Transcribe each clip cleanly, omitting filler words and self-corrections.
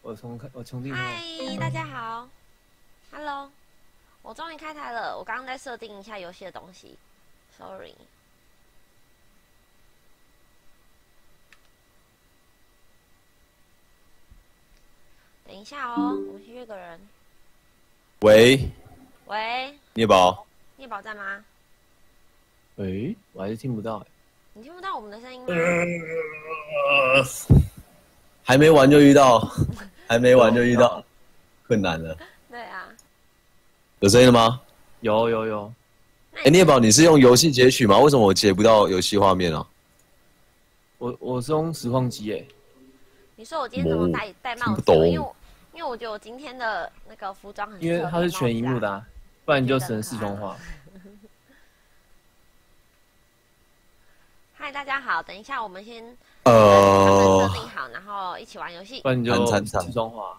我重订。 嗨，大家好 ，Hello， 我终于开台了。我刚刚在设定一下游戏的东西 ，Sorry。等一下哦，我们先约个人。 喂， 喂， 聂宝， 聂宝在吗？ 喂，我还是听不到。 你听不到我们的声音吗？ 还没玩就遇到，还没玩就遇到，困难了。 对啊。 有声音了吗？ 有。 哎，聂宝，你是用游戏截取吗？为什么我截不到游戏画面啊？ 我是用实况机诶。 你说我今天怎么戴帽子？ 听不懂。 因为我觉得我今天的那个服装很适合因为它是全荧幕的啊，不然你就只能视窗化。 嗨，大家好，等一下我们先设定好，然后一起玩游戏。 不然你就视窗化。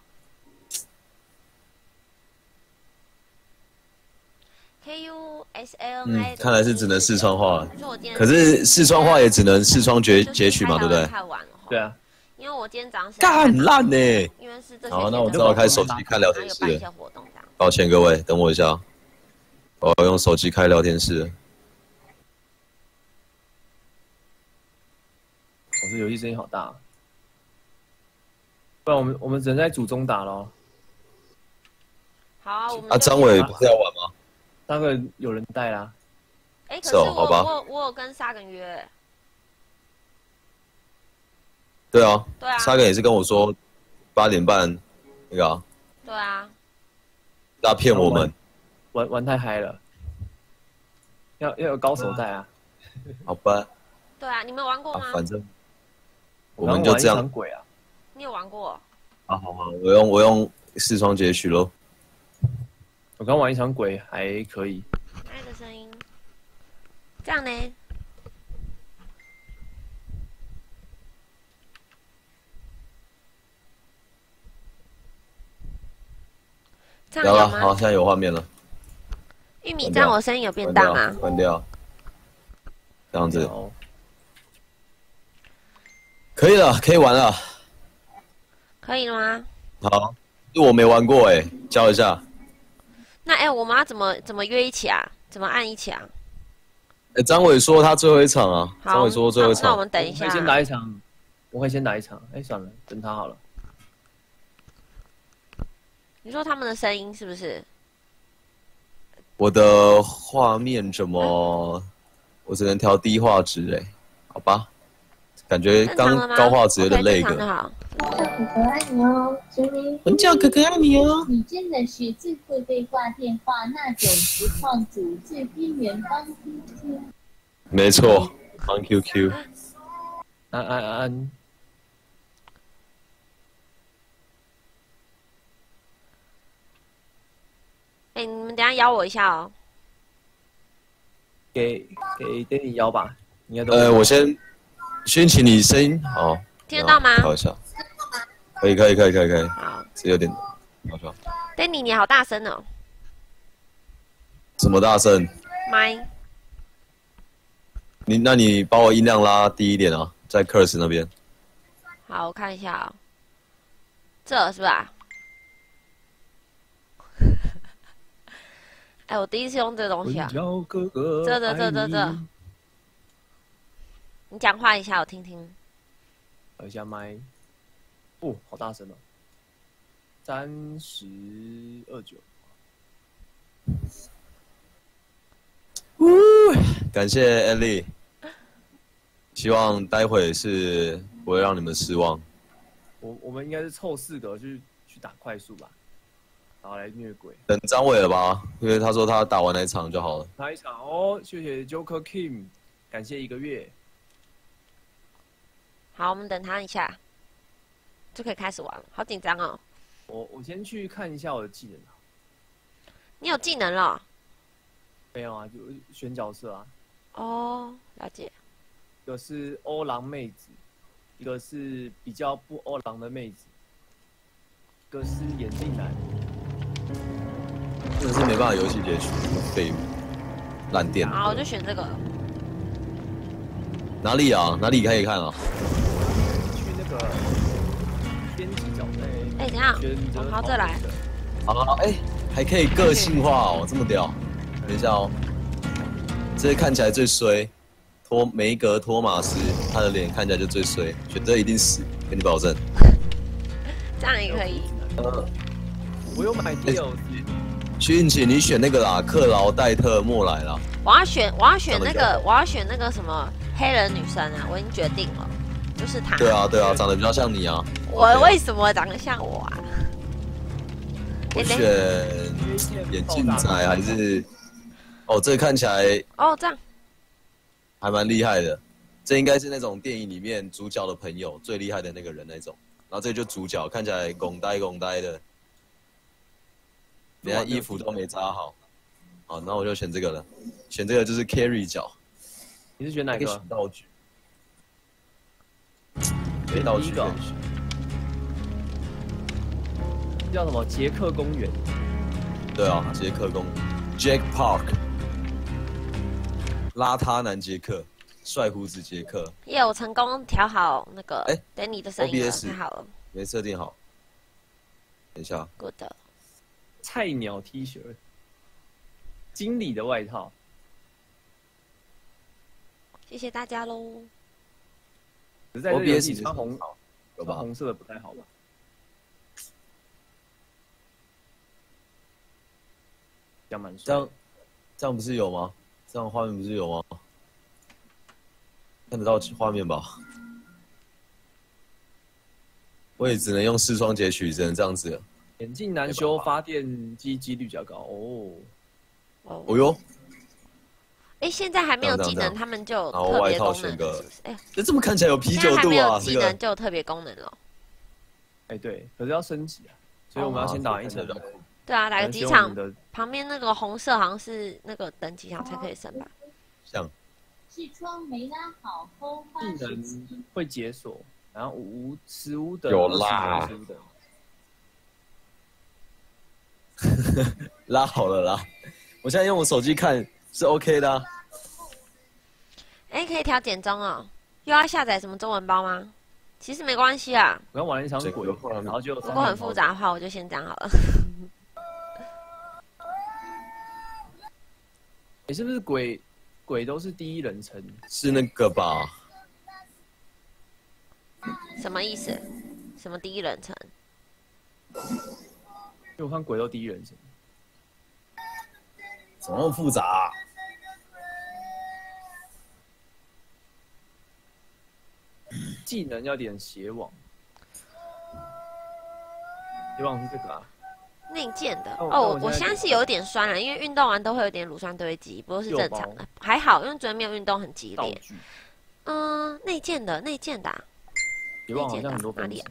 KUSLNA。 看来是只能视窗化。可是视窗化也只能视窗截取嘛，对不对？ 对啊。 因为我今天早上干很烂呢。 因为是这。 好，那我只好开手机看聊天室。抱歉各位，等我一下，我要用手机开聊天室。 我这游戏声音好大，不然我们只能在组中打咯。 好啊，我们。 啊，张伟不是要玩吗？ 大概有人带啦。 哎，可是我有跟沙根约。 对啊。 对啊。 沙根也是跟我说8点半那个啊。 对啊。 他骗我们。 玩太嗨了。要有高手带啊。 好吧。 对啊，你们玩过吗？ 反正。我们就这样。 鬼啊！ 你有玩过？ 好，我用视窗截取咯。 我刚玩一场鬼还可以。 爱的声音。这样呢？这样有吗？ 好，现在有画面了。 玉米，这样我声音有变大吗？ 关掉。这样子。可以了，可以玩了。 可以了吗？ 好，我没玩过哎，教一下。 那我们要怎么约一起啊？怎么按一起啊？ 张伟说他最后一场啊。 好， 张伟说最后一场。 那我们等一下。 我可以先打一场。我可以先打一场。算了，等他好了。 你说他们的声音是不是？ 我的画面怎么？我只能调低画质哎，好吧。感觉刚高画质有点累个。 可爱你哦，珍妮。 文教可爱你哦。 你真的是最会被挂电话那种实况组最边缘帮 QQ。 没错，帮 QQ。 安。 你们等下邀我一下哦。 给你邀吧，应该都。 我先请你声音好。 听得到吗？ 调一下。可以。 好。 只有点，好笑。 Danny，你好大声哦。 什么大声？ 麦。 那你把我音量拉低一点啊，在 Curse 那边。 好，我看一下哦。这是吧？我第一次用这个东西啊。这。你讲话一下，我听听。 调一下麦。哦，好大声哦。32.9。 感谢 Ellie。希望待会是不会让你们失望。 我们应该是凑4个去打快速吧，然后来虐鬼。 等张伟了吧，因为他说他打完那一场就好了。 哪一场哦？谢谢 Joker Kim， 感谢1个月。 好，我们等他一下，就可以开始玩了。好紧张哦！ 我先去看一下我的技能。 你有技能了？ 没有啊，就选角色啊。 哦，了解。 一个是欧郎妹子，一个是比较不欧郎的妹子，一个是眼镜男。 真的是没办法游戏截取，废物，烂电。 好，我就选这个。 哪里啊？哪里可以看啊？ 去那个编辑角哎，等一下， 选择王涛这来， 好，哎，还可以个性化哦，这么屌。等一下哦，这看起来最衰，梅格托马斯，他的脸看起来就最衰，选这一定死，跟你保证。 这样也可以。 我有买 DLC， 俊奇，你选那个啦，克劳戴特莫莱啦。 我要选那个什么黑人女生啊，我已经决定了，就是她。 对啊，长得比较像你啊。 我为什么长得像我啊？ 我选眼镜仔还是？哦，这个看起来哦，这样还蛮厉害的。这应该是那种电影里面主角的朋友最厉害的那个人那种。然后这个就主角，看起来拱呆的，连衣服都没扎好。好，那我就选这个了。选这个就是 carry 角。 你是选哪个？ 选道具。 选道具第一个。叫什么？杰克公园。 对啊，杰克公园 ，Jack Park。邋遢男杰克，帅胡子杰克。 耶！我成功调好那个Danny 的声音了，太好了。 没设定好。等一下。 Good。 菜鸟 T 恤，经理的外套。 谢谢大家喽。 只是在这个游戏穿红色的不太好吧？这样蛮帅。 这样不是有吗？这样画面不是有吗？看得到画面吧？我也只能用视窗截取，只能这样子了。 眼镜难修，发电机几率较高哦。 哦哟。 哎，现在还没有技能，他们就有特别功能。 哎，这么看起来有啤酒肚啊！ 现在还没有技能就有特别功能了。 哎，对，可是要升级啊，所以我们要先打一层。 对啊，打个几场，旁边那个红色好像是那个等几场才可以升吧？ 像。 视窗没拉好后， 技能会解锁，然后15等有拉。拉好了啦，我现在用我手机看是 OK 的。 哎，可以调简中哦。又要下载什么中文包吗？其实没关系啊。 我要玩一场鬼，然后就如果很复杂的话，我就先这样好了。 你是不是鬼都是第一人称？ 是那个吧？ 什么意思？什么第一人称？ 因为我看鬼都第一人称。 怎么那么复杂啊？ 技能要点血网，血网是这个啊。 内建的哦，我现在是有点酸了，因为运动完都会有点乳酸堆积，不过是正常的，还好，因为昨天没有运动很激烈。内建的， 血网好像很多哪里啊？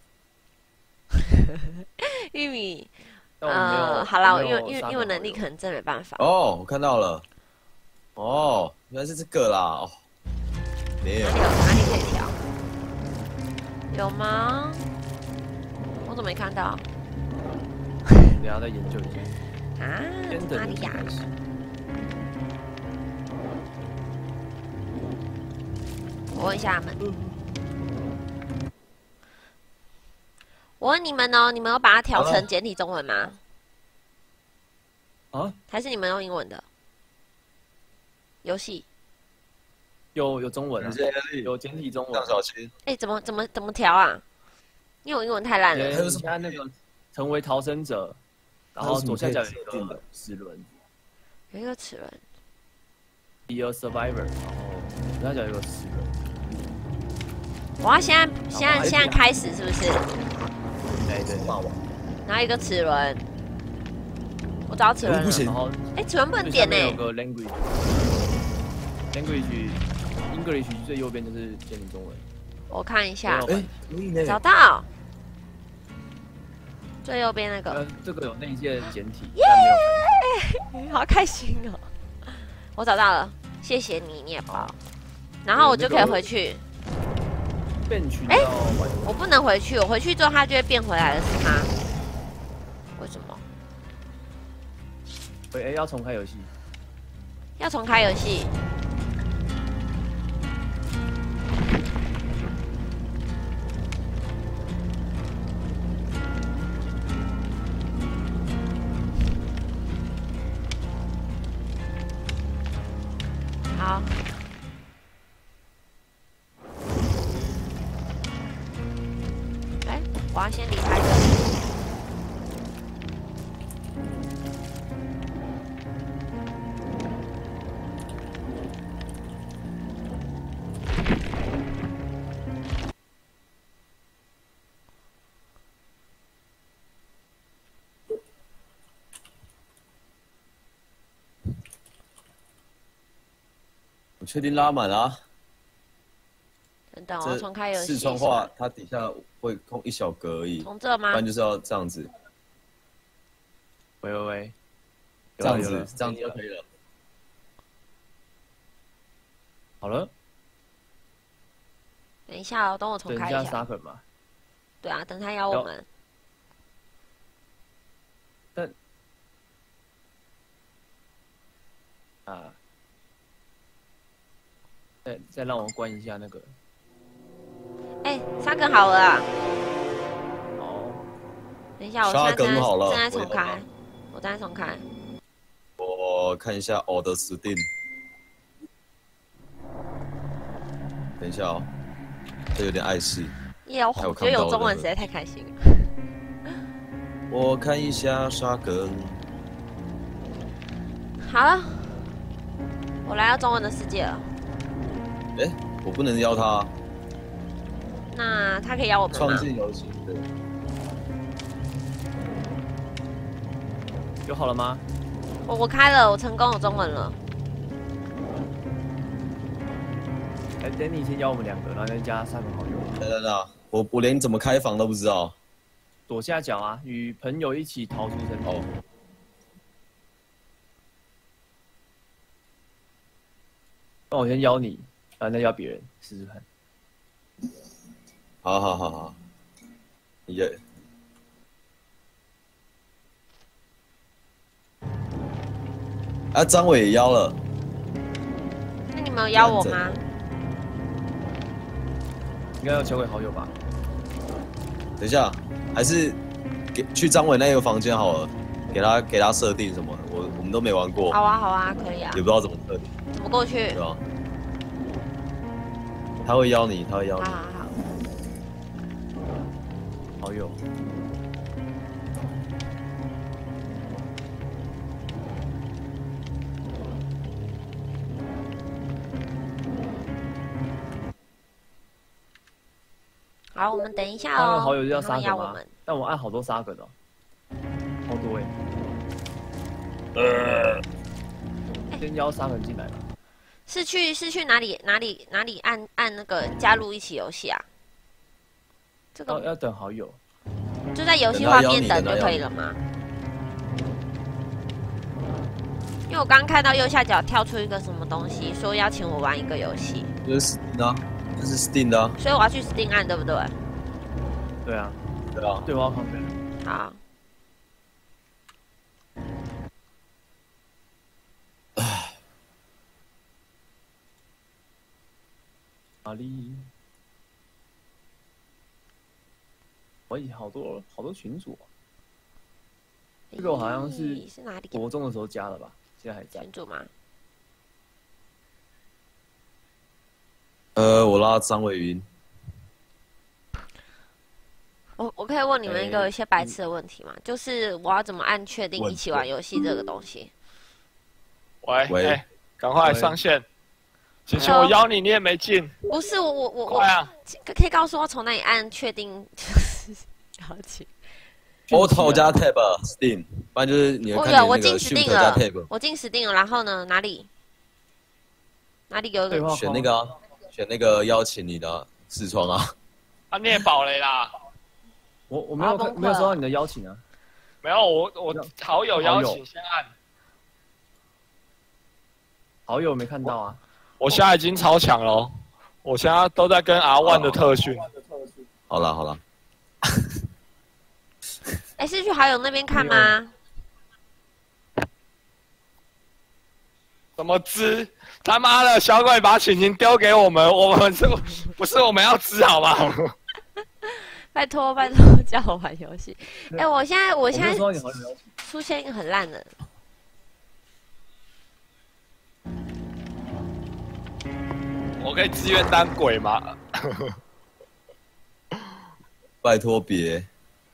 玉米，好啦，因为能力可能真没办法。 哦，我看到了，哦，原来是这个啦，哦，没有， 哪里可以调？有吗？我怎么没看到？ 等下再研究一下。 啊？哪里呀？我问一下他们。我问你们哦，你们有把它调成简体中文吗？ 啊？ 还是你们用英文的？游戏有中文啊，有简体中文。 小心。 哎，怎么调啊？因为我英文太烂了。 你看那个成为逃生者。然后左下角有一个齿轮， 有一个齿轮 ，Be a survivor， 然后左下角有一个齿轮。 我要现在开始是不是？ 对。 然后一个齿轮，我找齿轮了。然后齿轮不能点呢。 有个 language English 最右边就是简体中文。 我看一下， 可以呢。 找到。最右边那个， 这个有内建简体， 耶！好开心哦！我找到了，谢谢你，你也包。然后我就可以回去。 变群我不能回去，我回去之后它就会变回来了，是吗？为什么？ 要重开游戏。 要重开游戏。 先离开这里。 我确定拉满啊。 等等，我重开游戏。 视窗化它底下会空一小格而已。 从这吗？ 不然就是要这样子。 喂， 这样子就可以了。 好了。 等一下哦，等我重开一下。 等一下沙粉嘛。 对啊，等他邀我们。 但啊，再让我关一下那个。 哎，沙梗好了啊。 哦。 等一下，我现在正在重开，我正在重开。 我看一下我的 Steam。等一下哦，这有点碍事。 耶，我觉得有中文实在太开心了。 我看一下沙梗。 好了，我来到中文的世界了。 哎，我不能邀他。 那他可以邀我们吗？ 创建游戏，对。 有好了吗？ 我开了，我成功有中文了。 哎，等你先邀我们2个，然后再加3个好友。 等，我连怎么开房都不知道。 左下角啊，与朋友一起逃出城堡。那我先邀你，然后再邀别人试试看。 好，也。啊，张伟也邀了。 那你们有邀我吗？ 应该要交给好友吧。 等一下，还是去张伟那个房间好了，给他设定什么？我们都没玩过。 好啊，可以啊。 也不知道怎么设定。 怎么过去？ 对吧？他会邀你。好。 好友。 好，我们等一下哦。 那个好友就叫沙梗吗？但我按好多沙梗哦，好多先邀沙梗进来吧。 是去哪里按那个加入一起游戏啊？这个要等好友。 就在游戏画面等就可以了吗？因为我刚看到右下角跳出一个什么东西，说邀请我玩一个游戏。 就是 Steam 啊，这是 Steam 的啊。 所以我要去 Steam 按，对不对？ 对啊。 对话旁边。 好。 哪里？好多群组。这个我好像是哪里？ 国中的时候加的吧，现在还在。 群组吗？ 我拉张伟云。 我可以问你们一些白痴的问题吗？就是我要怎么按确定一起玩游戏这个东西？ 喂，赶快上线！晴晴，我邀你，你也没进。 不是我快啊！ 可以告诉我从哪里按确定？邀请。 Auto 加 Tab Steam， 不然就是你看我进 Steam 了，我进 Steam 了，然后呢哪里有个选那个选那个邀请你的视窗啊。 啊，你也饱了啦！ 我没有收到你的邀请啊。 没有，我好友邀请先按。 好友没看到啊。 我现在已经超强了，我现在都在跟 R1 的特训。 好了。 哎，是去好友那边看吗？ 怎么知？他妈的，小鬼把晴晴丢给我们，我们不是我们要知好不好？ 拜托叫我玩游戏。哎，我现在出现一个很烂的。 我可以自愿当鬼吗？ 拜托别。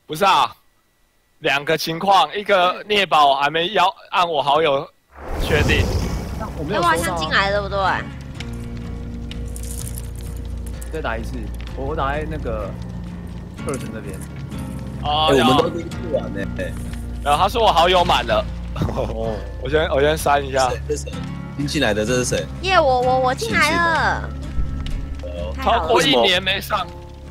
不是啊，两个情况，一个聂宝还没按我好友确定， 我没有我好收到啊。 像进来了，对不对？ 再打一次，我打在那个 Perth 那边。 哦， 我们有都听不完呢。 然后他说我好友满了， 哦， 我先删一下， 这是谁？新进来的这是谁？ 耶，我进来了，太好了超过1年没上，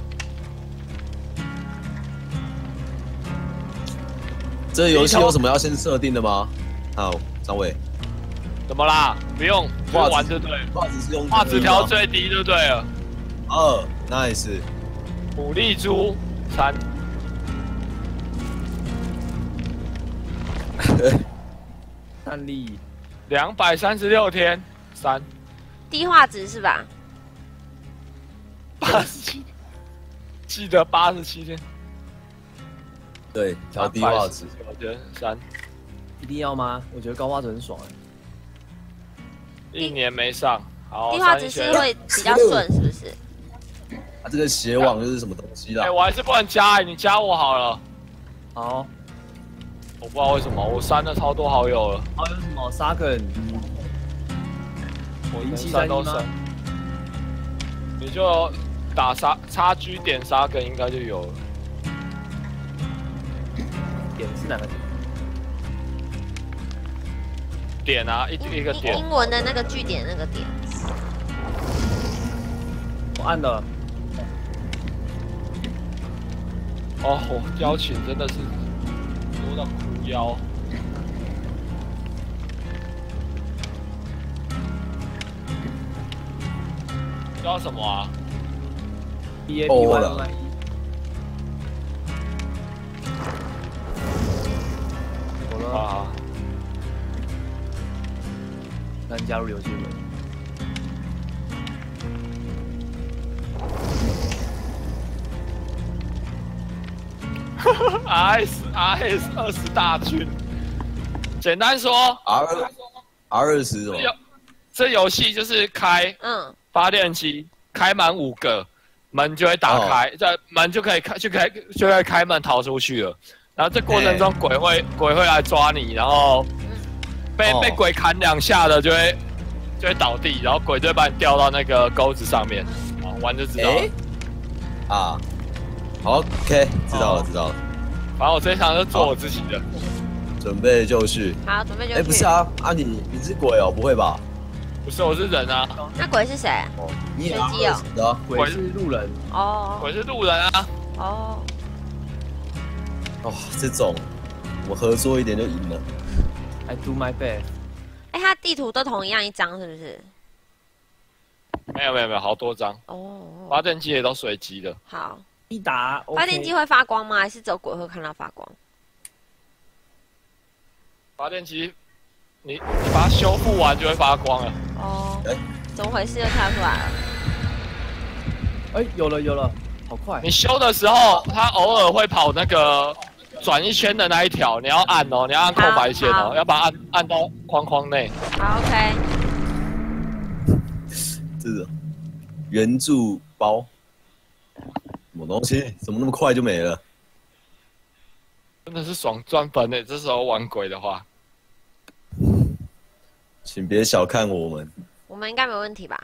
这游戏有什么要先设定的吗？好，张伟， 怎么啦？不用，就玩就对了， 画质是用画质调最低就对了。 2，nice。 牡蛎猪3， 战力 236天3， 低画质是吧？ 87，记得87天， 对，调低画质。 9天3， 一定要吗？我觉得高画质很爽哎。 1年没上，好， 低画质是会比较顺，是不是？ 啊，这个鞋网又是什么东西啦哎，？我还是不能加，你加我好了。 好， 我不知道为什么，我删了超多好友了， 还有什么沙肯？ 我连 0731 删都删吗。 你就打叉 G 点沙根应该就有了。 点是哪个点？ 点啊，一个点。 英文的那个句点那个点。 我按了。 哦，邀请真的是多到哭腰。叫什么啊？ B A 哦 P Y 了 Y 有了， 啊， 那你加入游戏了。 RS 20大军。简单说， R20什么？ 这游戏就是开发电机，开满5个门就会打开，这门就可以开门逃出去了。然后这过程中鬼会来抓你，然后被鬼砍2下的就会倒地，然后鬼就会把你吊到那个钩子上面，玩就知道了。 啊，好 ，OK， 知道了，知道了。 反正我这一场就做我自己的。 准备就绪。 好，准备就绪。 不是啊，你是鬼哦，不会吧？ 不是，我是人啊。 那鬼是谁？ 你随机哦。 的鬼是路人。 哦。 鬼是路人啊。 哦。 哇，这种我们合作一点就赢了。 I do my best。 哎，它地图都同一样一张，是不是？ 没有，好多张。 哦。 发电机也都随机的。 好。 一打。 发电机会发光吗？还是只有鬼会看到发光？ 发电机，你把它修复完就会发光了。 哦。怎么回事？又跳出来了。 哎，有了，好快！ 你修的时候，它偶尔会跑那个转一圈的那一条，你要按哦，你要按空白键哦，要把它按到框框内。 好 ，OK。 这个援助包，什么东西？怎么那么快就没了？ 真的是爽赚分诶！这时候玩鬼的话， 请别小看我们。 我们应该没问题吧？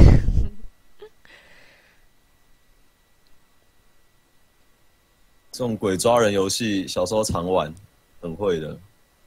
这种鬼抓人游戏，小时候常玩，很会的。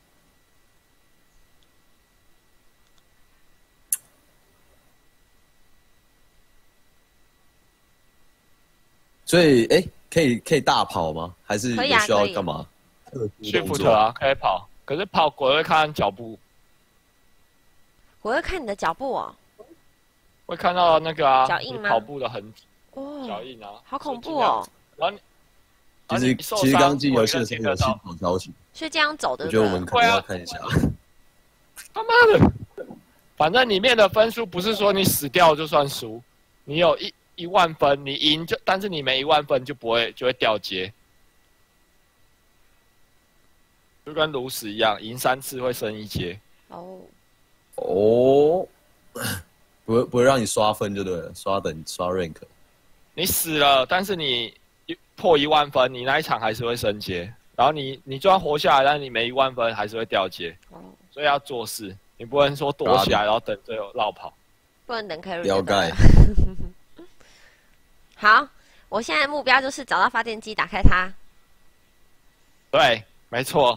所以，可以大跑吗？还是有需要干嘛？ 去福特啊，可以跑，可是跑鬼会看脚步。 我会看你的脚步哦。 会看到那个啊， 脚印吗？ 跑步的痕迹。 哦。 脚印啊。 好恐怖哦。 然后其实刚进游戏的时候有新跑消息， 是这样走的。 我觉得我们可能要看一下。 他妈的！反正里面的分数不是说你死掉就算输，你有一万分，你赢就，但是你没1万分就会掉阶，就跟炉石一样，赢3次会升1阶。 哦， 不会让你刷分就对了，刷等刷 rank。 你死了，但是你破1万分，你那一场还是会升阶。然后你就算活下来，但是你没1万分还是会掉阶。所以要做事，你不能说躲起来，然后等最后绕跑。 不能等 carry。 了解。 好，我现在目标就是找到发电机，打开它。 对，没错。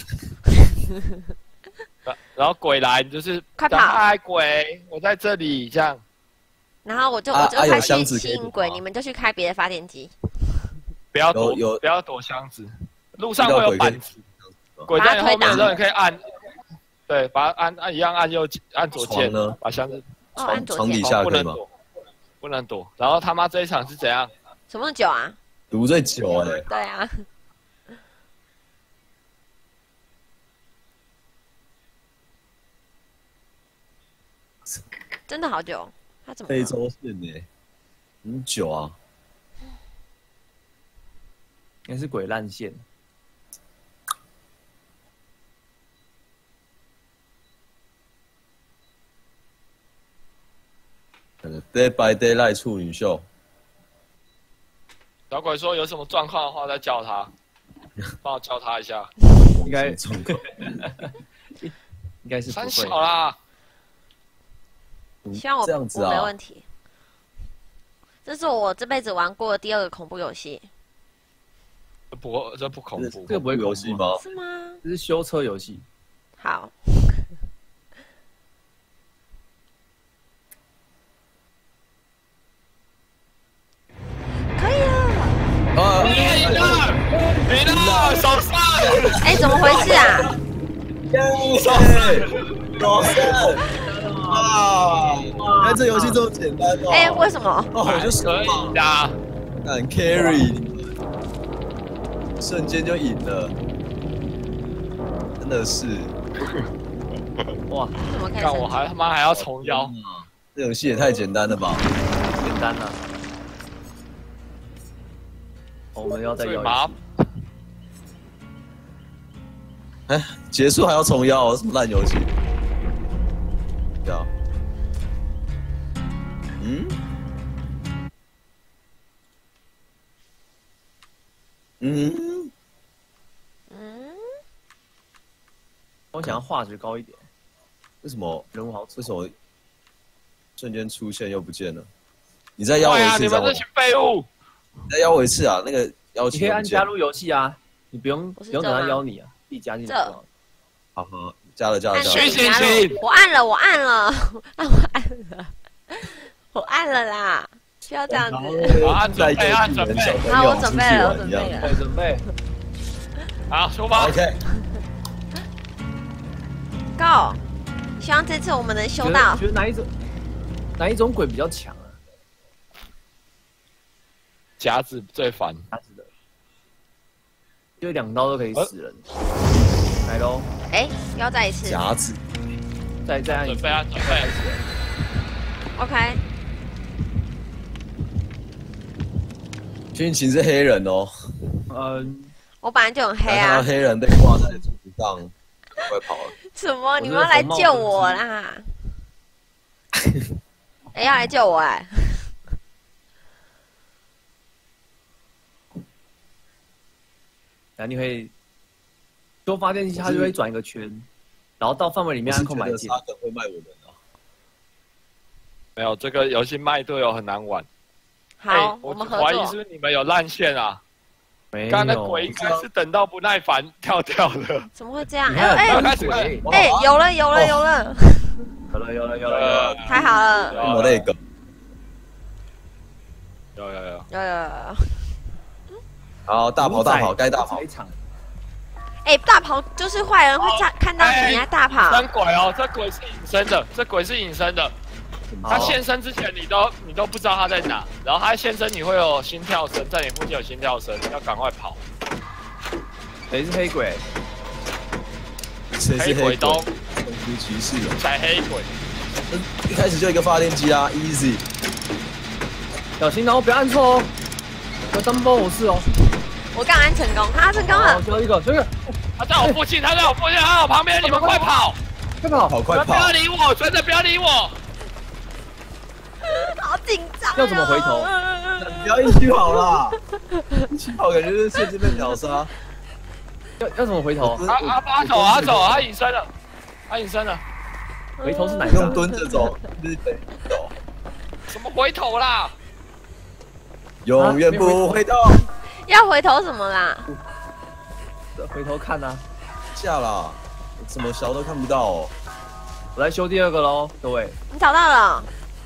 然后鬼来，你就是快跑！ 嗨，鬼，我在这里，这样。 然后我就开始吸引鬼，你们就去开别的发电机。 不要躲箱子，路上会有板子，鬼在你后面的时候你可以按，对，把它按一样按左键，把箱子床底下可以吗？ 不能躲。然后他妈这一场是怎样？ 什么酒啊？ 毒最久哎。 对啊。真的好久，他怎么？ 非洲线呢？很久啊。 应该是鬼烂线。 Day by Daylight 处女秀。 小鬼说有什么状况的话再叫他，帮我叫他一下。 应该应该是三小啦。 希望我这样子啊， 我没问题。这是我这辈子玩过的第2个恐怖游戏。 这不恐怖， 这个不会游戏吗？ 是吗？ 这是修车游戏。 好。可以了。 赢了，手上。 哎，怎么回事啊？ 手胜！哇！原来这游戏这么简单哦。 哎，为什么？ 我就可以的。 敢 carry 你们，瞬间就赢了，真的是。 哇！ 怎么可以？ 看我他妈还要重邀， 这游戏也太简单了吧？ 简单了。我们要再邀一次。 哎，结束还要重邀，什么烂游戏？要。 我想要画质高一点。 为什么人物好？ 为什么瞬间出现又不见了？你再邀我一次， 你们这群废物！ 你再邀我一次啊！那个邀请你可以按加入游戏啊，你不用等他邀你啊，自己加进去。 好好，加了。 我按了，我按了，我按了啦！需要这样子。 按准备。 好，我准备。 好，出发。 OK。 Go！ 希望这次我们能修到。 觉得哪一种鬼比较强啊？ 夹子最烦。 夹子的，就2刀都可以死人。来喽！ 哎，要再一次。 夹子。 再按一次。准备。 OK。 军情是黑人哦。 我本来就很黑啊。 看到黑人被挂在柱子上，快跑了。 什么？你们要来救我啦！哎，要来救我哎！ 然后你会修发电机，它就会转一个圈，然后到范围里面按空白键。 沙梗会卖我们啊？ 没有，这个游戏卖队友很难玩。 好，我们合作。 怀疑是不是你们有烂线啊？ 没有。 刚刚那鬼应该是等到不耐烦跳掉了。 怎么会这样？ 开始。 哎，有了。 有了。 太好了。 我那个。 有。 好，大跑，该大跑。 哎，大跑就是坏人会看到你还大跑。 真鬼哦，这鬼是隐身的。他现身之前，你都不知道他在哪，然后他现身你会有心跳声，在你附近有心跳声，要赶快跑。 谁是黑鬼？ 谁是黑鬼？ 东湖骑士哦， 才黑鬼。 一开始就一个发电机啊 ，easy。 小心哦，不要按错哦。有当帮我是哦。 我刚按成功，他成功了。 最后一个。 他在我附近，他在我旁边，你们快跑！ 快跑！ 快跑！ 不要理我，真的不要理我。 好紧张。 要怎么回头？ 不要一起跑啦！一起跑感觉是瞬间被秒杀。 要怎么回头？ 他走，他隐身了，他隐身了。 回头是哪？ 用蹲着走，就是等走。 什么回头啦？ 永远不回头。 要回头什么啦？ 回头看啊！ 下啦，什么小都看不到哦。 我来修第2个喽，各位。 你找到了？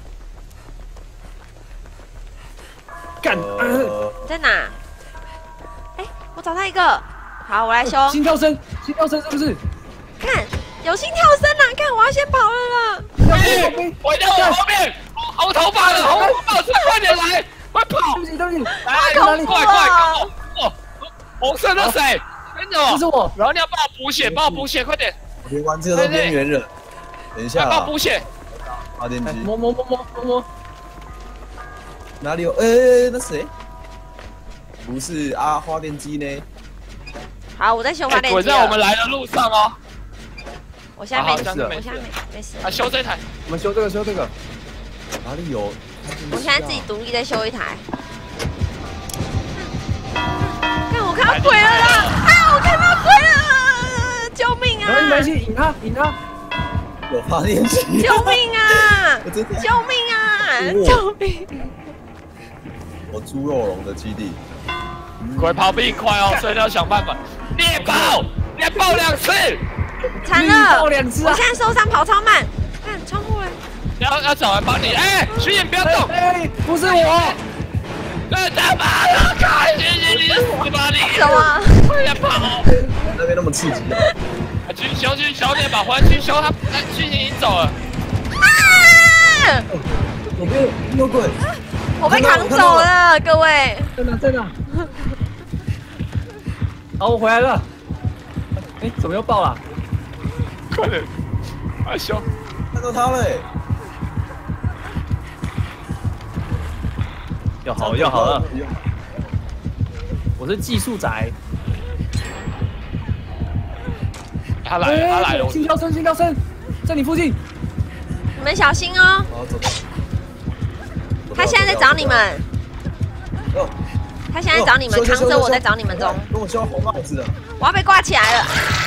干！ 在哪？哎，我找到一个。好，我来修。 心跳声是不是？ 看，有心跳声啦！看，我要先跑了啦。 我在我后面，红头发的，红头发，快点来，快跑！ 对不起， 来，快！红色的谁？跟着我。 这是我。 然后你要帮我补血，快点！ 我连玩这个都边缘人。等一下， 帮我补血。 发电机。 摸。 哪里有？那谁？不是啊，发电机呢？ 好，我在修发电机。 我在我们来的路上哦。 我现在没事，没事。 啊，修这台。 我们修这个。 哪里有？ 我现在自己独立在修一台。看，我看到鬼了啦！啊，我看到鬼了！救命啊！ 没关系，引他。 有发电机！ 救命啊！救命啊！救命！ 我猪肉龙的基地。 鬼跑比你快哦，所以你要想办法。猎豹2次。 惨了！ 爆2次啊！ 我现在受伤，跑超慢。看窗户嘞。 要找人帮你。哎，徐颖不要动！ 不是我。 他妈的，看你死吧你！ 什么？ 快点跑！ 那边那么刺激啊！ 去修那把环去修他，徐颖已经走了。 啊！ 我被有鬼！ 我被扛走了，各位。 在哪？好，我回来了。哎，怎么又爆了？ 快点，快修！ 看到他了。 要好了。我是技术宅。 他来了！ 心跳声，在你附近。 你们小心哦。他现在在找你们。他现在找你们，扛着我在找你们中。 跟我修红帽子的。 我要被挂起来了。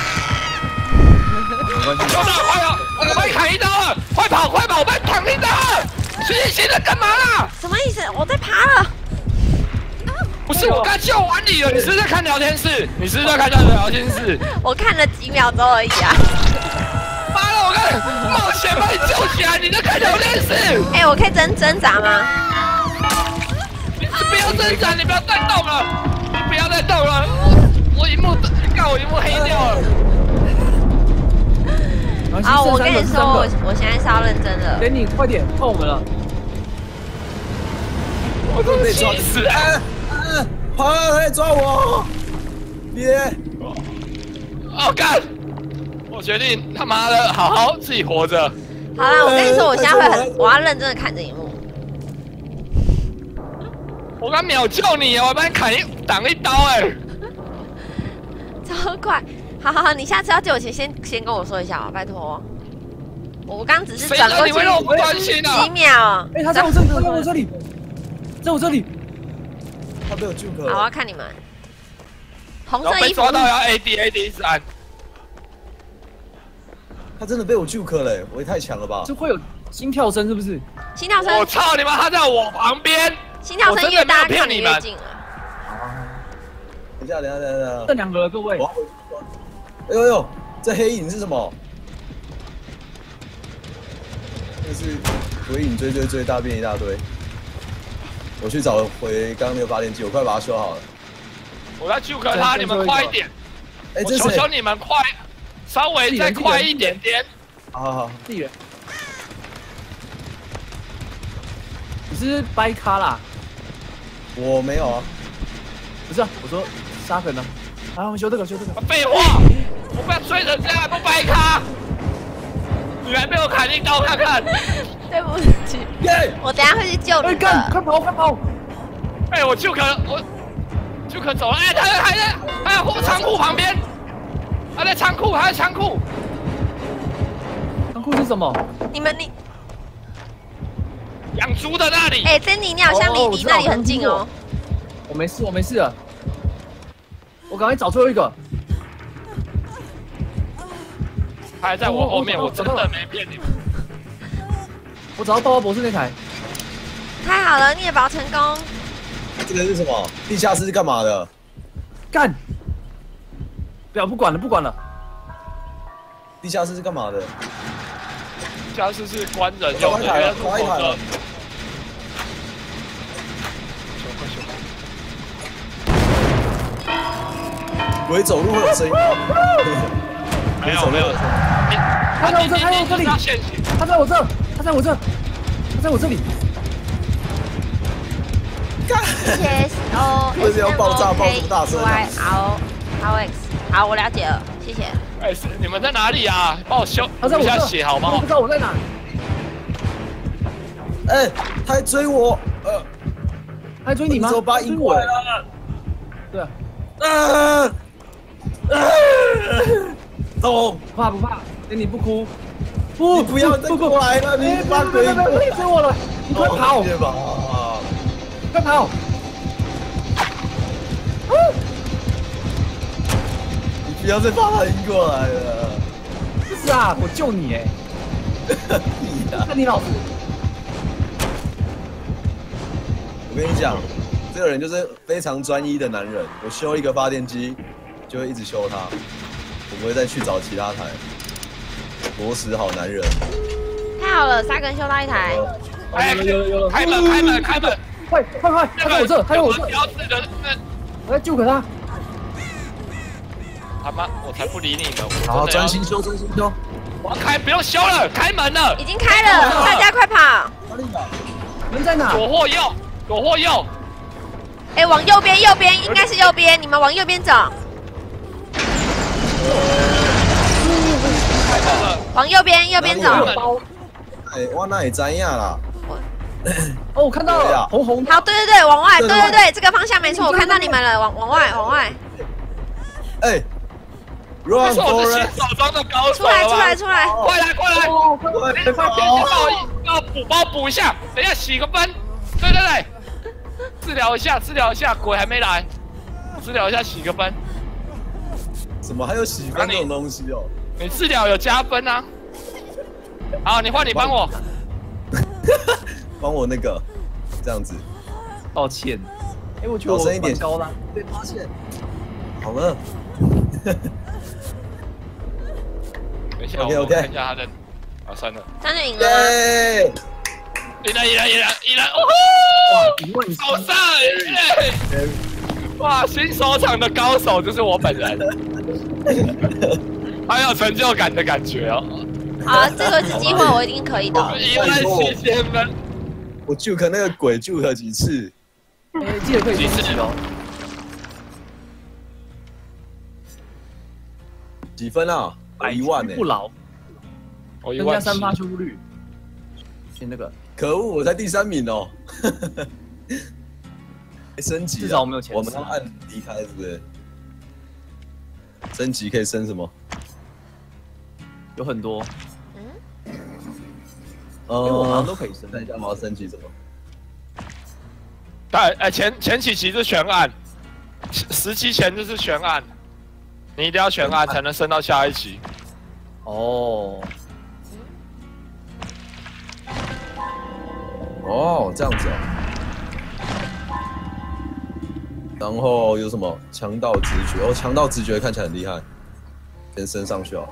没关系。 快了！我被砍一刀了！快跑！我被砍一刀了！现在干嘛啦？ 什么意思？我在爬了。 不是，我刚救完你了。你是在看聊天室？我看了几秒钟而已啊。 妈的，我刚冒险把你救起来，你在看聊天室？ 哎，我可以挣扎吗？ 你不要挣扎，你不要再动了，我荧幕黑掉了。 好，我跟你说，我现在是要认真的。 给你快点，换我们了。 我都被抓死了！ 跑来抓我！别！ 哦干！我决定他妈的好好自己活着。 好啦，我跟你说，我现在我要认真的看着荧幕。 我刚秒救你，我帮你挡一刀哎！ 超快！好，你下次要救我前先跟我说一下哦，拜托。我刚只是转过去你会让我不关心啊？ 几秒。 哎，他在我这里。 他被我救了。 好，我要看你们。红色衣服。 被抓到要 AD 3。 他真的被我救了，我也太强了吧！ 就会有心跳声，是不是？ 心跳声。 我操你妈！他在我旁边。 心跳声越大，看你越近啊。 等一下。 这2个了，各位。 哎呦，这黑影是什么？那是鬼影追，大便一大堆。我去找回刚刚那个发电机，我快把它修好了。 我要救他，你们快一点！我求求你们快，稍微再快一点点。 好， 地人。你是掰咖啦？ 我没有啊。 不是啊，我说沙粉呢？来，我们修这个。 废话，我不要追人家，不掰咖。你来被我砍一刀看看。 对不起，我等下会去救你的。 快跑！ 哎，我就可走了。哎，他还在仓库旁边，他在仓库。仓库是什么？ 养猪的那里。 哎，珍妮，你好像离那里很近哦。 我没事，我没事了。我赶快找最后一个。 他还在我后面，我真的没骗你们。 我找到爆爆博士那台。 太好了，猎宝成功。 这个是什么？地下室是干嘛的？ 干！不管了，不管了。 地下室是干嘛的？ 地下室是关人用的， 抓一台了。鬼走路会有声音吗？ 没有。 他在我这里，他在我这，他在我这里。 为什么要爆炸爆这么大声 ？YRX，好，我了解了，谢谢。 哎，你们在哪里啊？帮我修一下血好吗？ 我不知道我在哪。 哎，他还追我， 他还追你吗？ 我把他引过来了。 对啊。 走， 不怕，你不哭。 你不要再过来了，你把鬼追我了，你快跑！快跑！ 你不要再把他引过来了。 是啊，我救你哎！看你老师。 我跟你讲，这个人就是非常专一的男人。我修一个发电机，就会一直修它，我不会再去找其他台。国食好男人。 太好了，3个人修到一台。 哎，有！开门！ 快！他在我这，我在救可他。 他妈，我才不理你们！ 好，专心修。 我要开，不用修了，开门了。 已经开了，大家快跑！ 门在哪？ 左或右。 哎，往右边，应该是右边，你们往右边走。往右边走。 哎，我哪里知影啦？ 哦，我看到了，红。 好，对，往外，对，这个方向没错，我看到你们了，往外。 哎， 我是新手装的高手。 出来！ 过来！ 快帮我补一下，等一下洗个分。对，治疗一下，鬼还没来，治疗一下洗个分。 怎么还有洗分这种东西哦？ 你治疗有加分啊！好，你换你帮我， 帮我那个这样子。 抱歉，我觉得我小声一点， 高了， 被发现。好了。 等一下，我看一下他的。啊，算了， 这样就赢了。 赢了！哇，手上！哇，新手场的高手就是我本人，很有成就感的感觉哦。 好，这个是机会，我一定可以的。 17000分， 我juke那个鬼juke几次？ 记得可以几次哦？ 几分啊？1万呢？ 不劳。 我增加3%修复率。先那个。 可恶，我才第3名哦。升级， 至少我们有钱。 我们要按离开，是不是？升级可以升什么？ 有很多。我好像都可以升。 等一下，我要升级什么？ 前几期是全按，10期前就是全按，你一定要全按才能升到下一期。 哦，这样子哦。然后有什么强盗直觉？强盗直觉看起来很厉害，先升上去哦。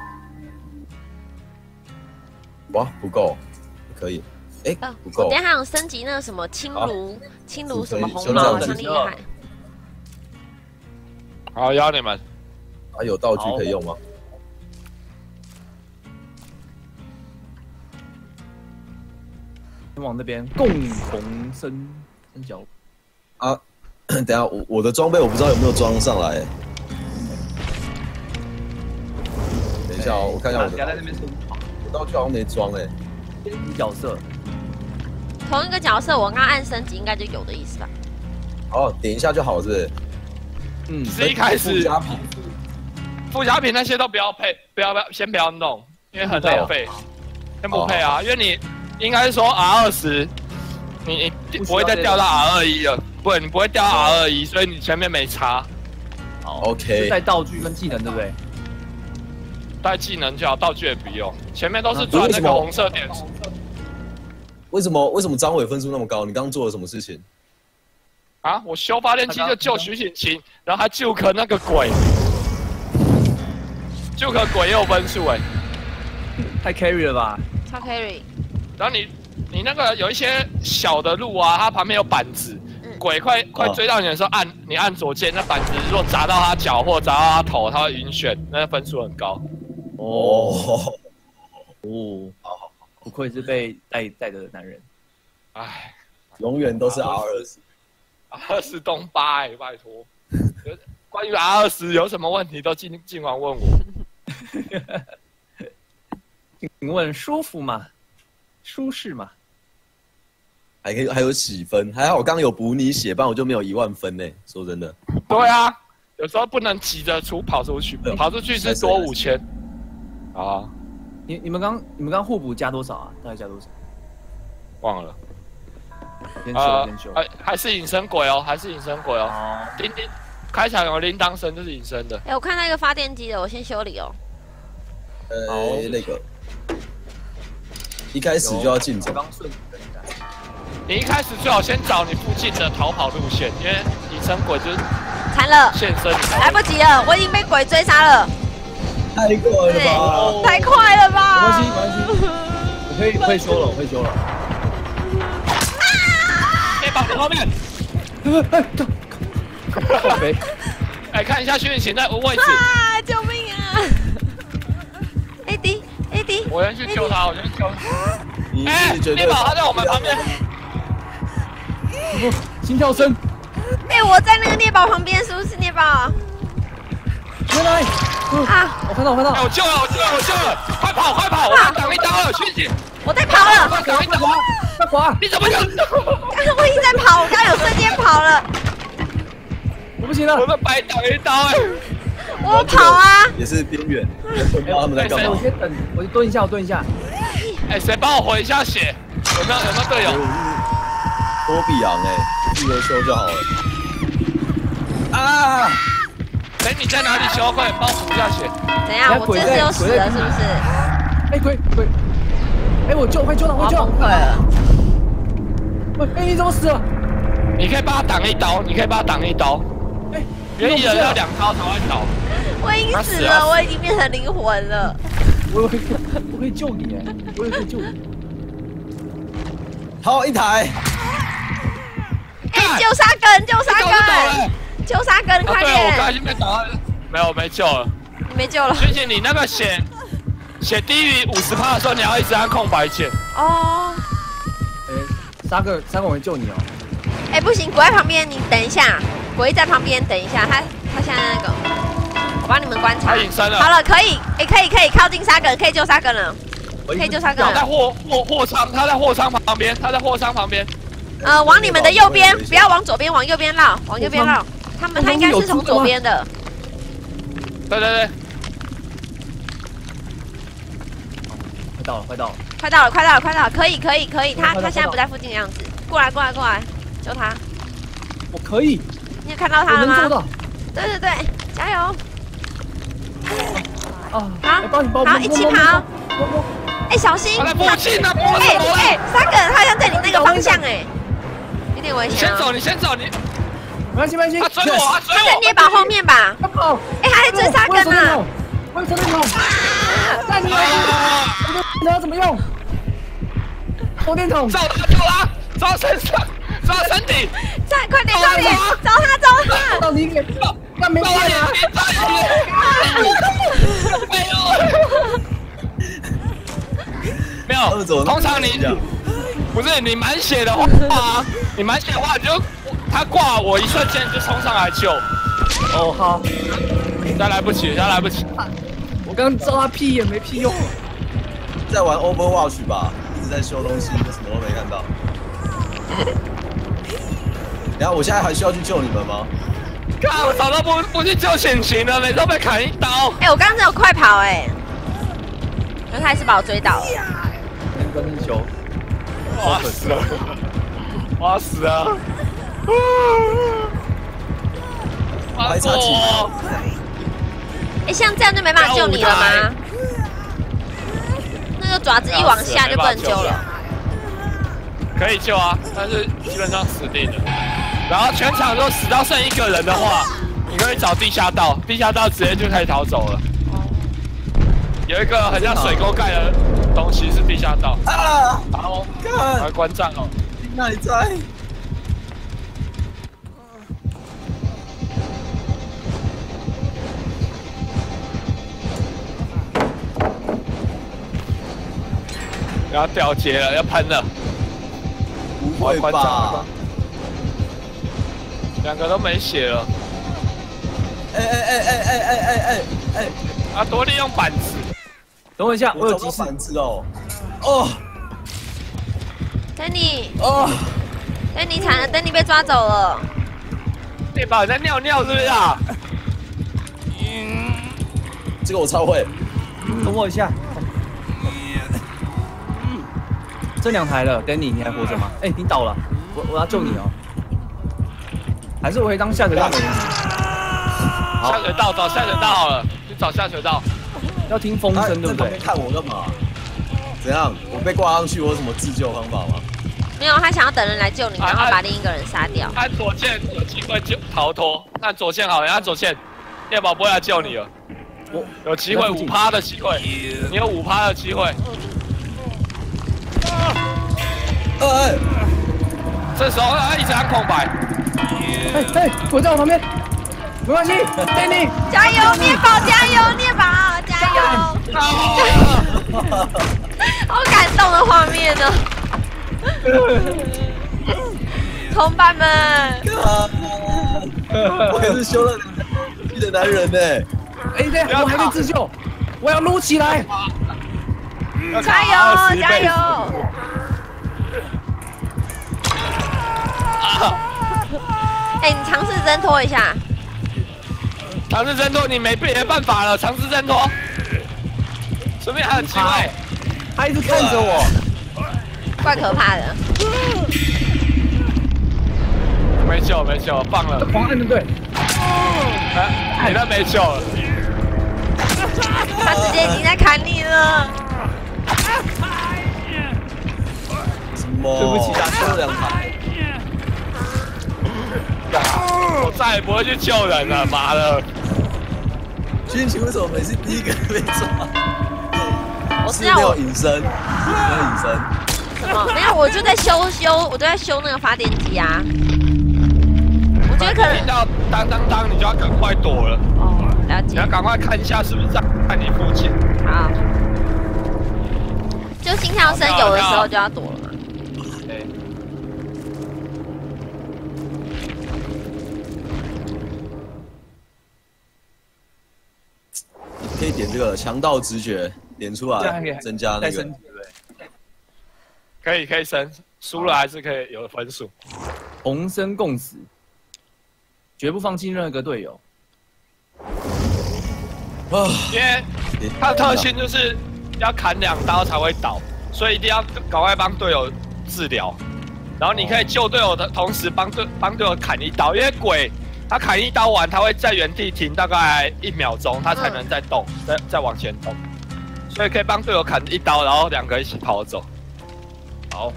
哇，不够，可以。不够。 等一下还有升级那个什么青炉什么红帽，好像厉害。 好，邀你们。 还有道具可以用吗？ 往那边共同升角。 啊，等一下我的装备我不知道有没有装上来。等一下我看一下我的。 在那边升。 我道具好像没装哎。 角色。 同一个角色，我刚按升级应该就有的意思吧？ 哦，点一下就好，是不是？ 是一开始附加品那些都不要配，先不要弄，因为很浪费。先不配啊，因为你应该是说 R20 你不会再掉到 R21了，不，你不会掉到 R21，所以你前面没差。 好 ，OK。 带道具跟技能对不对？ 带技能就好，道具也不用。前面都是赚那个红色点数。 为什么张伟分数那么高？你刚刚做了什么事情？ 啊！我修发电机就救徐景清，然后还救可那个鬼，救可鬼也有分数哎， 太 carry 了吧？ 超 carry。 然后你那个有一些小的路啊，它旁边有板子，鬼快追到你的时候你按左键，那板子如果砸到他脚或砸到他头，他会晕眩，那分数很高。 哦， 好，不愧是被带的男人。 唉， 永远都是 R20。 R20东八拜托。关于 R20有什么问题都尽管问我。 请问舒服吗？舒适吗？ 还有几分？还好我刚有补你血，不然我就没有10000分呢。说真的。 对啊，有时候不能急着跑出去，跑出去是多5000。啊， 你们刚互补加多少啊？大概加多少？ 忘了。 先修。 还是隐身鬼哦，还是隐身鬼哦。开场有铃铛声，就是隐身的。 我看到一个发电机的，我先修理哦。 那个。一开始就要进场。 你一开始最好先找你附近的逃跑路线，因为隐身鬼就是惨了， 现身来不及了，我已经被鬼追杀了。 太快了吧！ 太快了吧！ 没关系，我可以修了，我会修了。 别跑后面！ 靠北！ 哎，看一下徐允晴的位置。 啊！救命啊！AD， 我先去救他，我先救他。哎， 猎宝他在我们旁边。 心跳声。 我在那个猎宝旁边，是不是猎宝？ 原来啊！我看到！ 我救了！快跑！我要挡一刀了，徐姐。 我在跑了。 快挡一刀！ 快滑！ 你怎么样？ 刚刚我已经在跑，我刚有瞬间跑了。 我不行了， 我们白挡一刀哎！ 我跑啊！ 也是边缘，不知道他们在干嘛。 我先等，我蹲一下。 哎，谁帮我回一下血？有没有队友？ 多比昂自由修就好了。啊！ 哎，你在哪里修？快点帮我补一下血。 怎样？我这次又死了是不是？ 哎，鬼！哎，快救他！ 我崩溃了。 哎，你怎么死了？ 你可以帮他挡一刀。哎，原野人要2刀才会倒。 我已经死了，我已经变成灵魂了。 我可以救你我也可以救你。 好，一台。 哎，救沙根，快点！ 我刚才已经被打了，没救了。 你没救了。 徐姐，你那个血低于50%的时候，你要一直按空白键。 哦。 沙哥，我会救你哦。 哎，不行，鬼在旁边，你等一下。鬼在旁边，等一下，他现在那个，我帮你们观察。 他隐身了。 好了，可以，可以靠近沙根，可以救沙根了。 他在货仓，他在货仓旁边。 往你们的右边，不要往左边，往右边绕，他应该是从左边的。 对。 快到了， 可以，他现在不在附近的样子，过来，救他。 我可以。 你有看到他了吗？ 我能做到。 对，加油。 好， 一起跑。哎，小心！ 他在附近呢。 沙根，他好像在你那个方向有点危险。 你先走，你。 没关系。 他追我。 他在猎宝后面吧？ 他跑。 哎，他在追沙根呢。 我有手电筒。那你要怎么用？手电筒。 照身上，照身体。 快点，找他。 到你脸，那没电啊！ 没有，通常不是你满血的话，你就他挂我一瞬间就冲上来救。 哦，好， 现在来不及。 我刚照他屁也没屁用。 在玩 Overwatch 吧，一直在修东西，什么都没看到。然后我现在还需要去救你们吗？ 看我早都不去救显形了，每次都被砍一刀。 我刚刚真有快跑可是他还是把我追倒了。 跟你修， 哇塞！ 我要死了！ 还差几？ 哎，像这样就没办法救你了吗？那个爪子一往下就不能救了。 可以救啊，但是基本上死定了。然后全场如果死到剩1个人的话，你可以找地下道，地下道直接就可以逃走了。有一个很像水沟盖的东西是地下道。 啊！ 好，来关站哦。 那你在？ 要掉节了，要喷了。 不会吧 ？2个都没血了。 哎！ 啊，多利用板子。 等我一下，我有急事。 板子哦。哦。 Danny。 哦。 Danny 惨了 ，Danny 被抓走了。 那把在尿尿是不是啊？ 这个我超会。 等我一下。这2台了 ，Danny 你还活着吗？哎，你倒了，我要救你哦。还是我可以当下水道没人？ 下水道找下水道好了，去找下水道。 要听风声对不对？ 看我干嘛？怎样？我被挂上去，我有什么自救方法吗？ 没有，他想要等人来救你，然后把另一个人杀掉。 按左键有机会就逃脱，按左键好了，按左键，电宝不会来救你了。我有机会5%的机会，你有5%的机会。这时候一直按空白。 我在我旁边，没关系 ，Danny， 加油，面宝，加油，面宝，加油！好感动的画面呢。同伴们， 我也是修了2的男人呢。 哎，对，我还可以自救，我要撸起来。 加油，加油！哎，你尝试挣脱一下。 尝试挣脱，你没别的办法了，尝试挣脱。顺便还有机会。 他一直看着我， 怪可怕的。 没救，没救，放了。 狂按就对。 你那没救了。 他直接已经在砍你了。 对不起啊，修了2台。 我再也不会去救人了，妈的！ 君晴为什么每次第1个被抓？ 我知道没有隐身，没有隐身。 什么？没有，我就在修，我都在修那个发电机啊。我觉得可能听到当，你就要赶快躲了。 哦，了解。 你要赶快看一下是不是在你附近。 好。就心跳声有的时候就要躲了嘛。 对。 可以点这个强盗直觉，点出来增加那个。 可以升，输了还是可以有分数。 同生共死，绝不放弃任何一个队友。 因为它的特性就是要砍2刀才会倒，所以一定要赶快帮队友治疗。然后你可以救队友的同时帮队友砍1刀，因为鬼他砍1刀完，他会在原地停大概1秒钟，他才能再动，再往前动。所以可以帮队友砍1刀，然后2个一起跑走。好，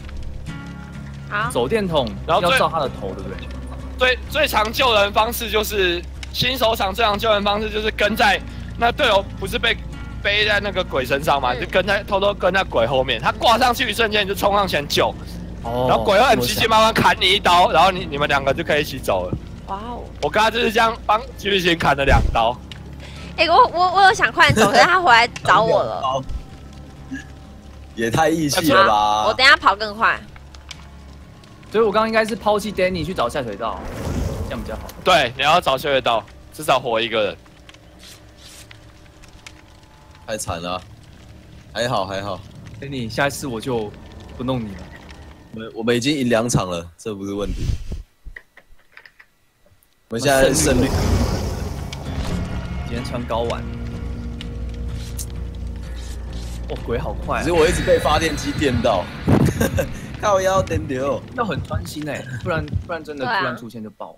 走电筒，然后要照他的头，对不对？最常救人方式就是新手场最常救人方式就是跟在那队友不是被背在那个鬼身上嘛，就偷偷跟在鬼后面，他挂上去一瞬间你就冲上前救，然后鬼会很急急忙忙砍你1刀，然后你们2个就可以一起走了。哇哦！我刚才就是这样帮巨星砍了2刀。 哎，我有想快点走，可是他回来找我了。 也太义气了吧！ 我等一下跑更快。 所以我刚刚应该是抛弃 Danny 去找下水道，这样比较好。 对，你要找下水道，至少活1个人。 太惨了，还好。 Danny，下一次我就不弄你了。 我们已经赢2场了，这不是问题。我们现在胜率。 今天穿高玩。哦，鬼好快！ 其实我一直被发电机电到， 靠腰点流， 要很专心哎，不然真的突然出现就爆了。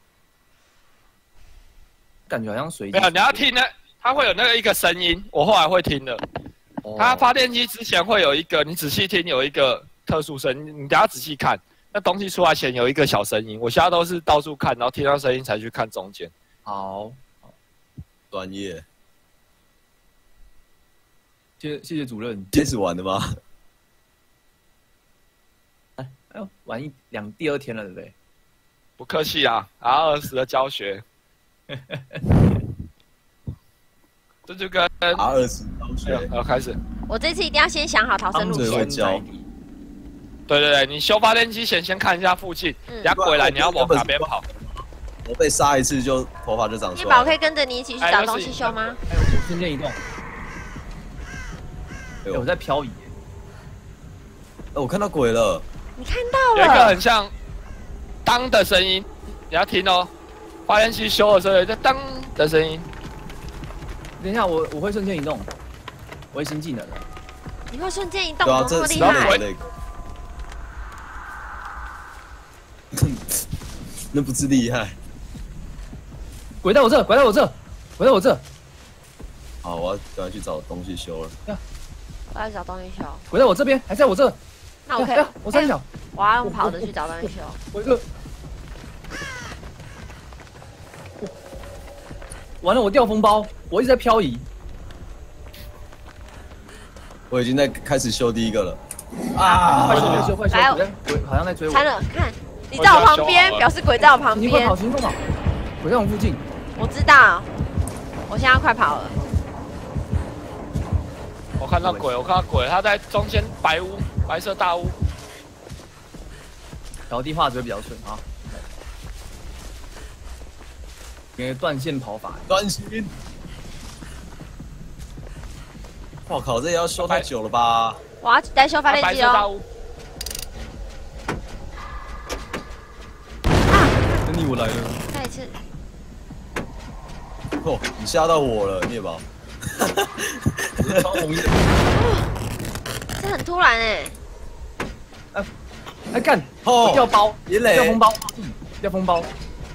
感觉好像随机。 没有，你要听呢，它会有那个一个声音，我后来会听的。它发电机之前会有一个，你仔细听有一个特殊声音，你等下仔细看，那东西出来前有一个小声音。我现在都是到处看，然后听到声音才去看中间。 好， 专业。 谢谢主任。 开始玩的吗？ 哎呦，玩第二天了，对不对？ 不客气啊，R20的教学。这就跟 R20教学要开始。 我这次一定要先想好逃生路线。 对，你修发电机先看一下附近，等下鬼来你要往哪边跑。 我被杀一次就头发就长出来。 叶宝可以跟着你一起去找东西修吗？ 哎，我瞬间移动。我在漂移。 我看到鬼了。 你看到了？ 有一个很像当的声音，你要听哦。发电机修的时候有一个当的声音。 等一下，我会瞬间移动，我会新技能。 你会瞬间移动， 对啊， 这么厉害？ 那不是厉害。 鬼在我这，鬼在我这，鬼在我这。 好，我要赶快去找东西修了。 我要找东西修。 鬼在我这边，还在我这。 那我可以， 我三角。 我要用跑的去找东西修。 我这。完了，我掉风包，我一直在漂移。 我已经在开始修第一个了。 啊！快修！鬼好像在追我。 惨了，看你在我旁边，表示鬼在我旁边。 你快跑，行动跑！鬼在我附近。 我知道，我现在快跑了。 我看到鬼，他在中间白色大屋。 然后地画质会比较顺啊。因为断线跑法， 专心。我靠，这也要修太久了吧？ 我要来修发电机哦。 等你，我来了。 再一次。 哦，你吓到我了，聂宝。 超红衣。 这很突然哎。 哎干！哦，掉包，掉风包，掉风包。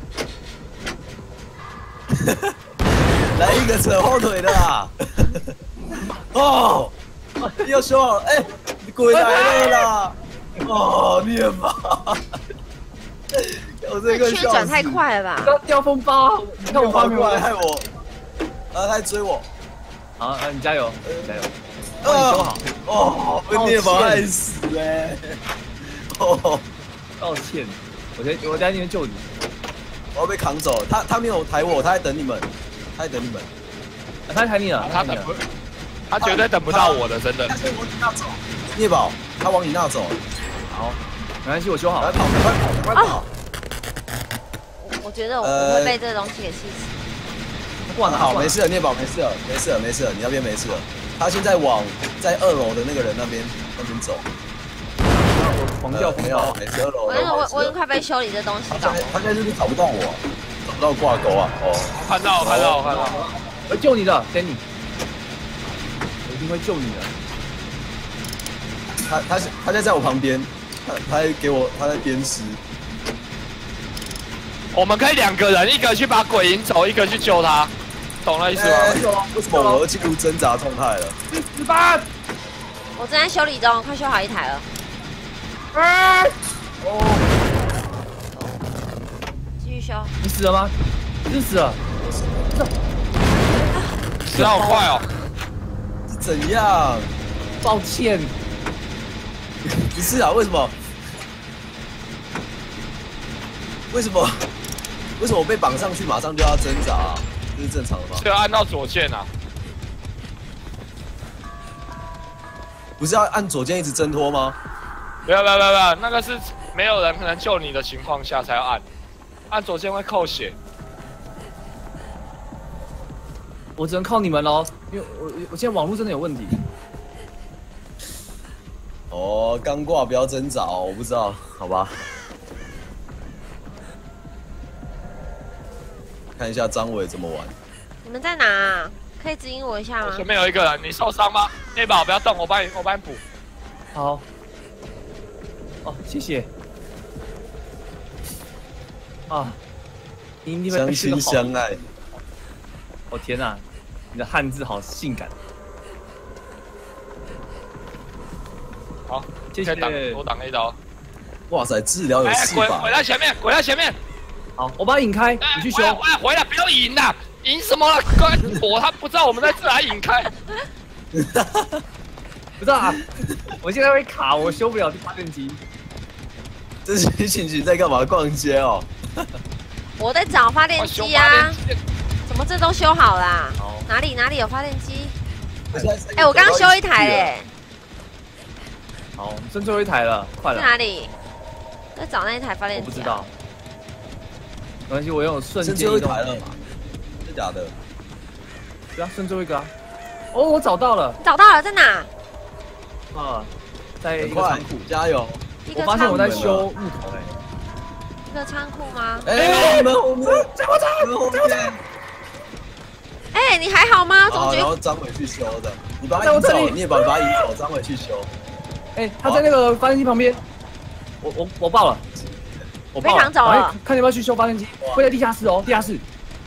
来一个扯后腿的啦！哦，要修好了，哎，鬼来了啦！哦，聂宝，有这个旋转太快了吧？ 掉风包，你看我画面过来害我，他在追我。 好，你加油，加油！帮你修好。 哦，被聂宝害死哎！哦， 抱歉，我在那边救你。 我要被扛走，他没有抬我，他在等你们，他在等你们。 他抬你了， 他绝对等不到我的，真的。 他往你那走，聂宝，他往你那走。 好，没关系，我修好了。 快跑！ 我觉得我会被这个东西给气死。 挂好，没事了，聂宝，没事了，你那边没事了。他现在往在2楼的那个人那边走。 黄掉风包， 没事，2楼。 我已经快被修理这东西搞。 他现在是不是找不到我？找不到挂钩啊！哦， 看到。 我会救你的 ，Danny， 我一定会救你的。 他现在在我旁边，他在鞭尸。 我们可以2个人，一个去把鬼引走，一个去救他，懂了意思吗？ 为什么我要进入挣扎状态了 ？18。 我正在修理中，快修好一台了。继续修。 你死了吗？你死了。 死好快哦！ 是怎样？ 抱歉。 不是啊，为什么我被绑上去，马上就要挣扎？这是正常的吗？ 是要按到左键啊。 不是要按左键一直挣脱吗？ 不要，那个是没有人可能救你的情况下才要按左键会扣血。 我只能靠你们喽，因为我现在网络真的有问题。 哦，刚挂不要挣扎哦，我不知道，好吧。看一下张伟怎么玩。 你们在哪啊？可以指引我一下吗？ 前面有一个人，你受伤吗？内宝不要动，我帮你补。 好。 哦，谢谢。啊，你相亲相爱。 哦天哪，你的汉字好性感。 好， 谢谢。 多挡一刀。 哇塞，治疗有4把。 滚在前面，滚在前面。 好，我把它引开，你去修。 回来，不要引啦，引什么了？他不知道我们在这，还引开。 不知道啊，我现在会卡，我修不了发电机。 这是晴晴在干嘛？逛街哦。 我在找发电机啊。怎么这都修好啦？哪里有发电机？哎，我刚刚修一台嘞。 好，剩最后一台了，快了。 在哪里？在找那一台发电机。 我不知道。没关系，我用瞬间移动。剩最后一台了嘛？真的假的？ 对啊，剩最后一个啊。哦，我找到了。 找到了，在哪？ 啊，在一个仓库， 加油！ 我发现我在修木头哎。 一个仓库吗？ 哎，我们在我这。 哎，你还好吗？怎么觉得？ 然后张伟去修的，你把他引走，你也把他引走，张伟去修。 哎，他在那个发电机旁边。我爆了，我爆了。 被抢走了。 看你要不要去修发电机？会在地下室哦，地下室。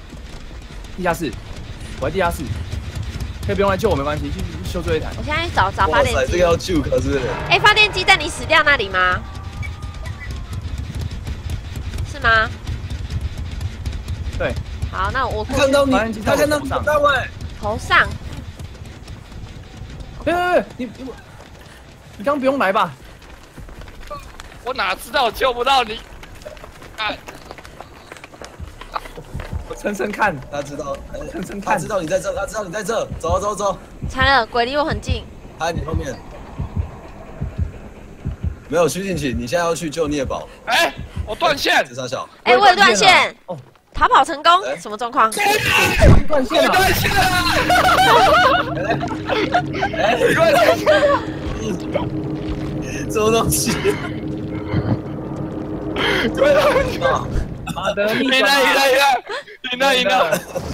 我在地下室，可以不用来救我没关系，去修最后一台。 我现在去找发电机。 这个要救可是。 哎，发电机在你死掉那里吗？是吗？ 对。 好，那我看到你，他看到你单位头上。 你刚不用来吧？ 我哪知道救不到你？ 我撑看， 他知道， 撑看， 他知道你在这，他知道你在这，走。 惨了，鬼离我很近。 他在你后面。没有徐静琪，你现在要去救聂宝。 哎，我断线。 这傻小。 哎，我也断线。哦。逃跑成功，什么状况？ 断线了！ 什么东西？ 马德， 赢了！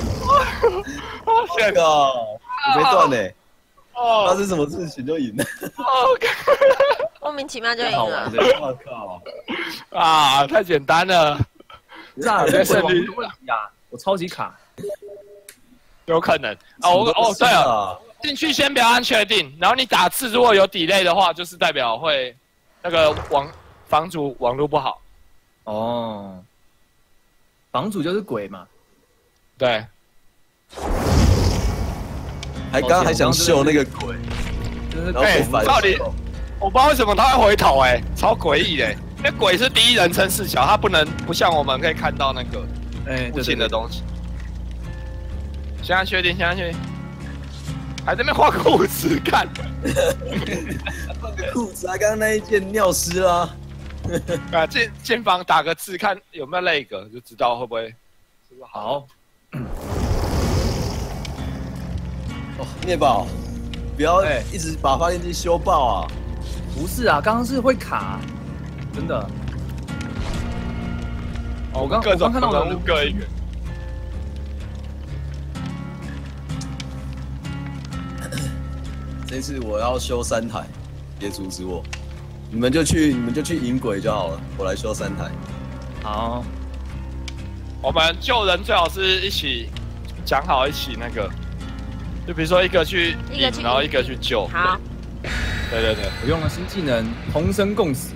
这个没断呢。发生什么事情就赢了。 莫名其妙就赢了。 我靠！ 啊，太简单了。 这是胜率问题啊！我超级卡， 有可能对了，进去先不要按确定，然后你打字如果有 delay 的话，就是代表会那个房主网络不好。 哦，房主就是鬼嘛？ 对。 刚刚还想秀那个鬼， 就是到底我不知道为什么他会回头超诡异的。因为鬼是第一人称视角，它不像我们可以看到那个无形的东西。现在确定，还在那边换裤子看， 换个裤子啊！刚刚那一件尿湿啦。 啊，进房打个字，看有没有那个，就知道会不会是不是好。 哦，聂宝，不要一直把发电机修爆啊！ 不是啊，刚刚是会卡。真的，我刚看到人物各一个。 这次我要修3台，别阻止我。你们就去引鬼就好了，我来修3台。 好， 我们救人最好是一起讲好一起那个，就比如说一个去引，然后一个去救。 好。 对， 我用了新技能，同生共死。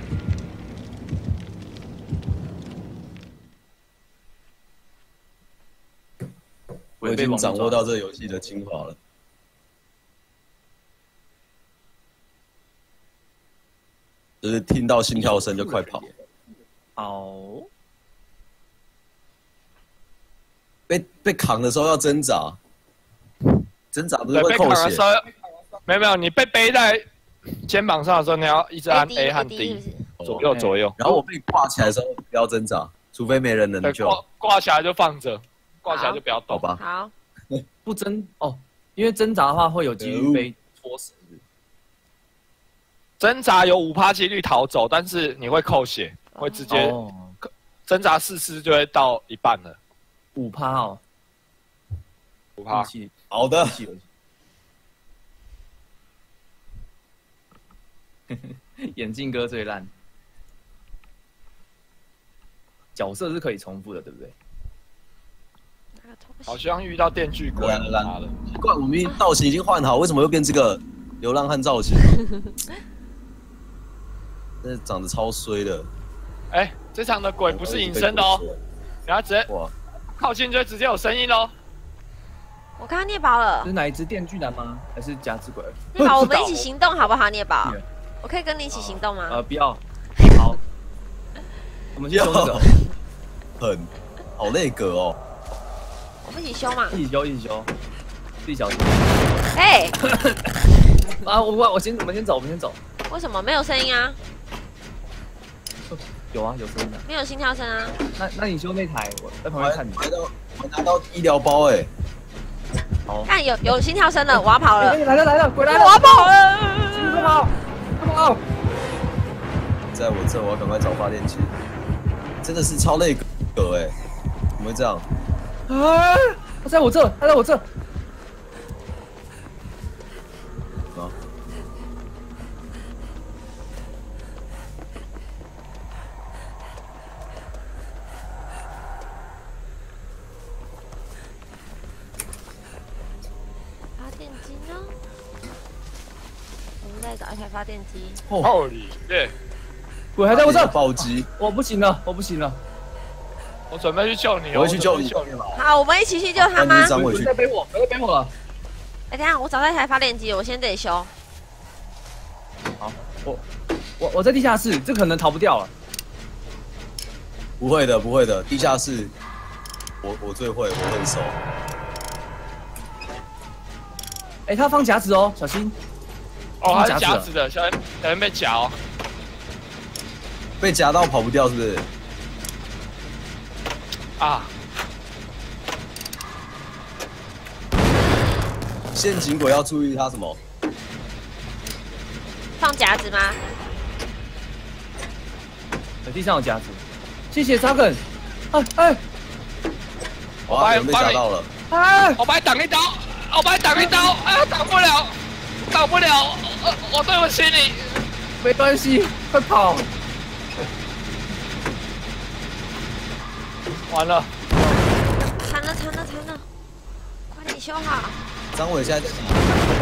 我已经掌握到这个游戏的精华了，就是听到心跳声就快跑。 好， 被扛的时候要挣扎，挣扎不是会扣血？ 没有，你被背在肩膀上的时候，你要一直按 A 和 D， 左右。 然后我被挂起来的时候不要挣扎，除非没人能救。 挂起来就放着。挂起来就不要动， 好吧？ 好， 不挣哦，因为挣扎的话会有几率被戳死。 挣扎有5%几率逃走，但是你会扣血，会直接挣扎4次就会到一半了。 5%哦 ，5%。 好的。 眼镜哥最烂。 角色是可以重复的，对不对？ 好像遇到电锯鬼了。 奇怪，我们造型已经换好，为什么又变这个流浪汉造型？那长得超衰的。 哎，这场的鬼不是隐身的哦，然后直接靠近就直接有声音喽。 我看到聂宝了。 是哪一只电锯男吗？还是夹子鬼？ 聂宝，我们一起行动好不好？聂宝，我可以跟你一起行动吗？ 不要。好，我们去修这个。 好内格哦。 我们一起修嘛。 一起修，自己小心。 哎。 啊，我们先走， 为什么没有声音啊？ 有啊，有声音的。 没有心跳声啊。 那你修那台，我在旁边看你。 我拿到医疗包哎。 好。 看有心跳声了，我要跑了。 来了，鬼来了！ 我要跑了。 快跑！ 在我这，我要赶快找发电机。真的是超内格哎，怎么会这样？ 啊！他在我这。 再找一台发电机。 Holy 对， 鬼还在我这。 暴击！ 我不行了。 我准备去救你， 我会去救你。 好，我们一起去救他吗？ 不要背我了。 哎，等下，我找到一台发电机，我先得修。 好，我在地下室，这可能逃不掉了。 不会的，地下室，我最会，我很熟。 哎，他放夹子哦，小心。 哦，他是夹子的，小心被夹哦。 被夹到跑不掉是不是？ 啊！ 陷阱鬼要注意他什么？ 放夹子吗？ 地上有夹子。谢谢沙肯。哎！ 哇，人被夹到了。 哎！ 我帮你挡一刀，啊，挡不了，我对不起你。 没关系，快跑！ 完了， 惨了，快点修好。 张伟现在在哪？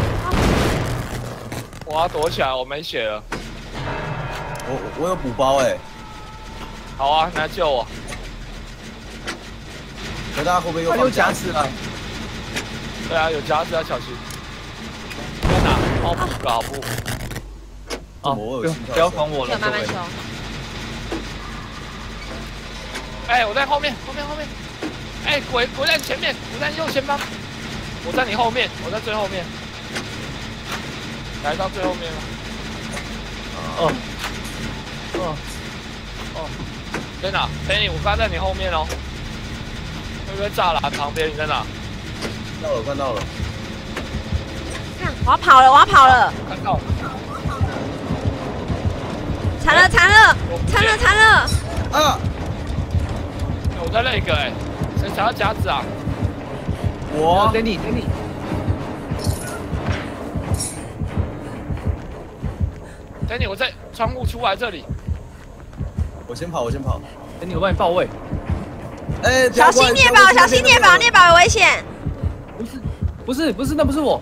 我要躲起来，我没血了。 我有补包哎。 好啊，你来救我。 可大家会不会又放夹子了？ 对啊，有夹子要小心。在哪？哦，不搞不。 不要管我了， 慢慢修。 哎，我在后面。哎，鬼在你前面，我在右前方。我在你后面，我在最后面。来到最后面了。在哪 ？Penny， 我刚在你后面哦。会不会栅栏旁边？你在哪？ 看到了。 看，我要跑了。 看到。 惨了！ 啊！ 我在那个哎，谁想要夹子啊？ 我等你。 等你，我在窗户出来这里。 我先跑。 等你，我帮你报位。 哎， 小心聂宝，聂宝有危险。 不是，那不是我。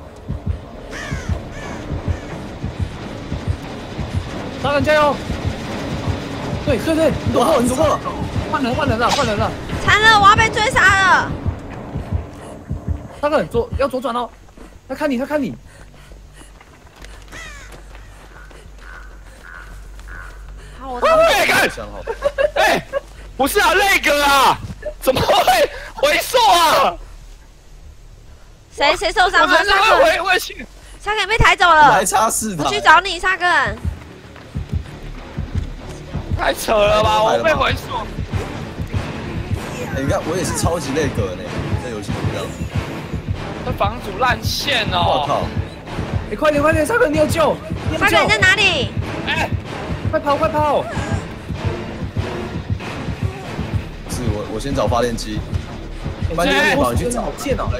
沙肯加油！对，你躲过了。换人了。 惨了，我要被追杀了。 沙肯要左转哦。他看你。 好，我哎，不是啊，那个啊，怎么会回溯啊？ 谁受伤了？沙肯被抬走了。 来插4台。 我去找你，沙肯。 太扯了吧！我被回溯。 你看，我也是超级内格呢，这游戏怎么这样子？ 这房主烂线哦！ 我靠！ 哎，快点，沙肯，你有救！ 沙肯在哪里？ 哎， 快跑！ 是我先找发电机。 发电机，你去找剑哦。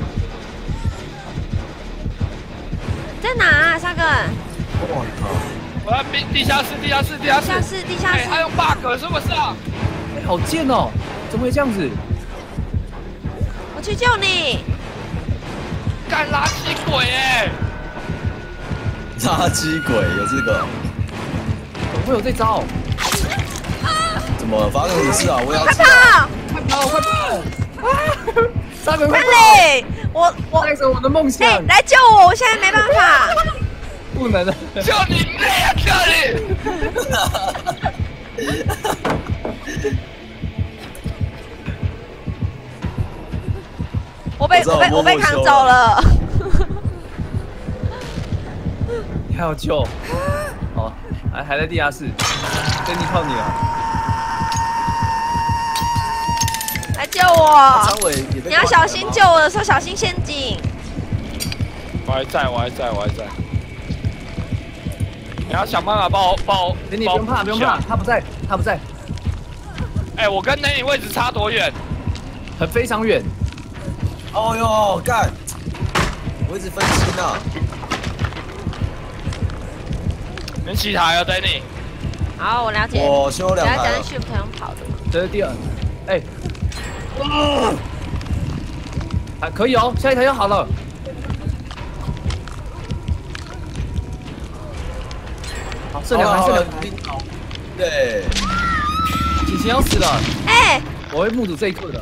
在哪啊，沙肯？ 我靠！ 我要地下室。 地下室。 他用 bug 是不是啊？ 好贱哦！怎么会这样子？ 我去救你！ 干垃圾鬼哎！ 垃圾鬼有这个？ 怎么会有这招？ 怎么发生什么事啊？我要快跑！ 快跑！快跑！沙鬼快跑！ 嘞！我带着我的梦想。 来救我！我现在没办法。 不能的。 救你妹啊！救你！ 我被扛走了。 你还要救？哦，还在地下室，珍妮靠你了。 来救我！ 张伟， 你要小心救我的时候小心陷阱。 我还在。你要想办法帮我。 珍妮不用怕，他不在。 哎，我跟你位置差多远？ 非常远。 哦哟，干！我一直分心啊。 你起台了 ，Danny。 好，我了解。 我修2台了。 了解 shift 用跑的。 这是第二。哎。可以哦，下一台就好了。好，剩2台。 对。 锦旗要死了。 哎。 我会目睹这一刻的。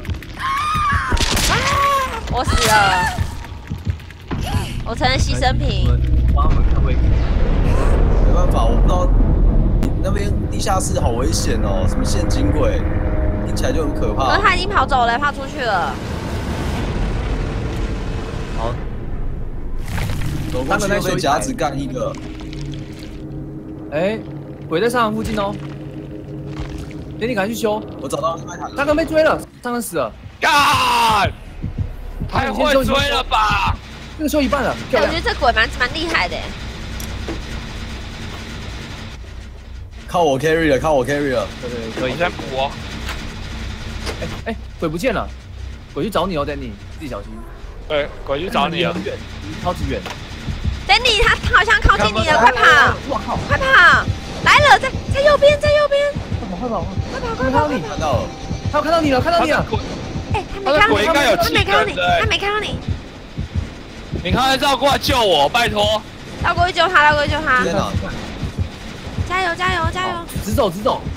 我死了，我成了牺牲品。 帮他们看位。 没办法，我不知道那边地下室好危险哦，什么陷阱鬼，听起来就很可怕。 可是他已经跑走了，跑出去了。 好，走过去又被夹子干一个。 哎，鬼在商场附近哦。等你赶快去修。 我找到那台。 大哥被追了，商人死了。 干！太会追了吧！ 这个修一半了， 我觉得这鬼蛮厉害的。 靠我 carry 了。 对，可以先补哦。 哎，鬼不见了，鬼去找你哦 ，Danny，自己小心。 对，鬼去找你了。 很远，超级远。 Danny，他好像靠近你了，快跑！快跑！来了，在右边。 快跑！ 看到你，看到了， 他看到你了。 哎，他没看到你，他没看到你。 你看他绕过来救我，拜托。 绕过去救他。 天哪！ 加油！ 直走。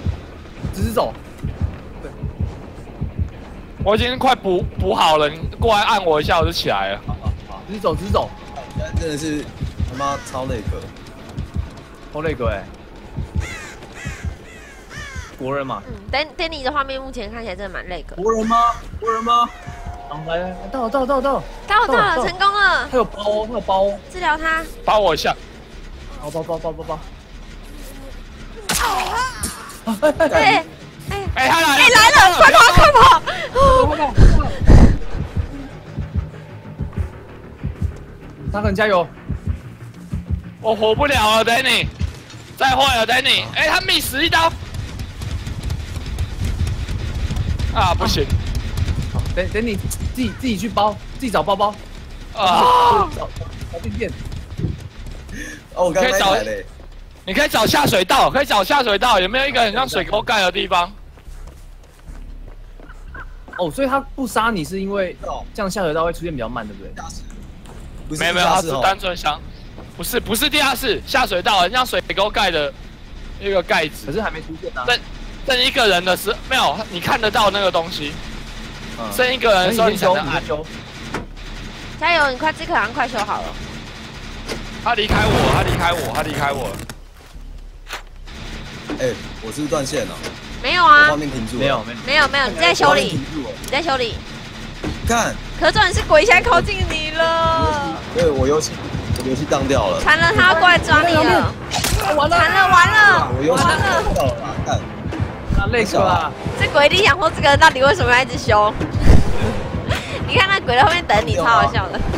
对。 我已经快补好了，你过来按我一下，我就起来了。 好，直走。 现在真的是他妈超累格， 超累格哎。国人嘛。 Danny 的画面目前看起来真的蛮累的。 国人吗？ 来，到了， 成功了。 他有包， 治疗他。 帮我一下。 包。 哎，他来了，快跑！ 他很加油。 我活不了了 ，Danny， 再坏了 ，Danny。哎，他密死一刀。啊，不行。 好，等你自己去包，自己找包包。找地垫。 哦，我刚才找嘞。 你可以找下水道，有没有一个很像水沟盖的地方？ 哦，所以他不杀你是因为这样下水道会出现比较慢，对不对？ 没有，他是单纯想，不是地下室，下水道很像水沟盖的一个盖子， 可是还没出现啊。 剩一个人的时候没有，你看得到那个东西。剩一个人的时候你才能按。 加油，你这颗好像快修好了。 他离开我。 哎，我是不是断线了？ 没有啊。 画面停住。 没有，你在修理。 看。 可重点是鬼现在靠近你了。 对，我游戏当掉了。 惨了，他要过来抓你了。完了。 我游戏当掉了，看。 那累死了。 这鬼一定想说这个人到底为什么要一直修？你看那鬼在后面等你，超好笑的。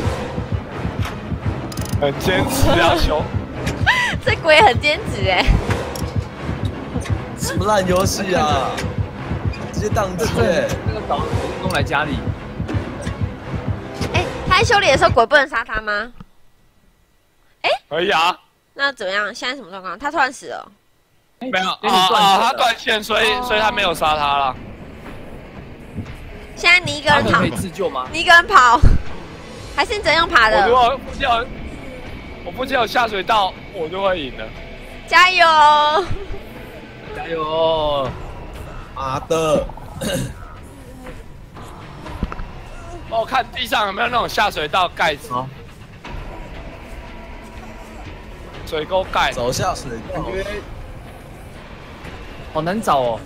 很坚持要修。 这鬼很坚持哎。 什么烂游戏啊！直接宕机哎！ 那个岛弄来家里。 哎，他在修理的时候，鬼不能杀他吗？哎， 可以啊。 那怎么样？现在什么状况？他突然死了。 没有他断线，所以他没有杀他了。 现在你一个人跑， 可以自救吗？ 你一个人跑，还是你怎样爬的？ 我不只有下水道，我就会赢了。 加油！ 加油！ 妈的！ 帮我看地上有没有那种下水道盖子。水沟盖。 找下水道。 感觉好难找哦。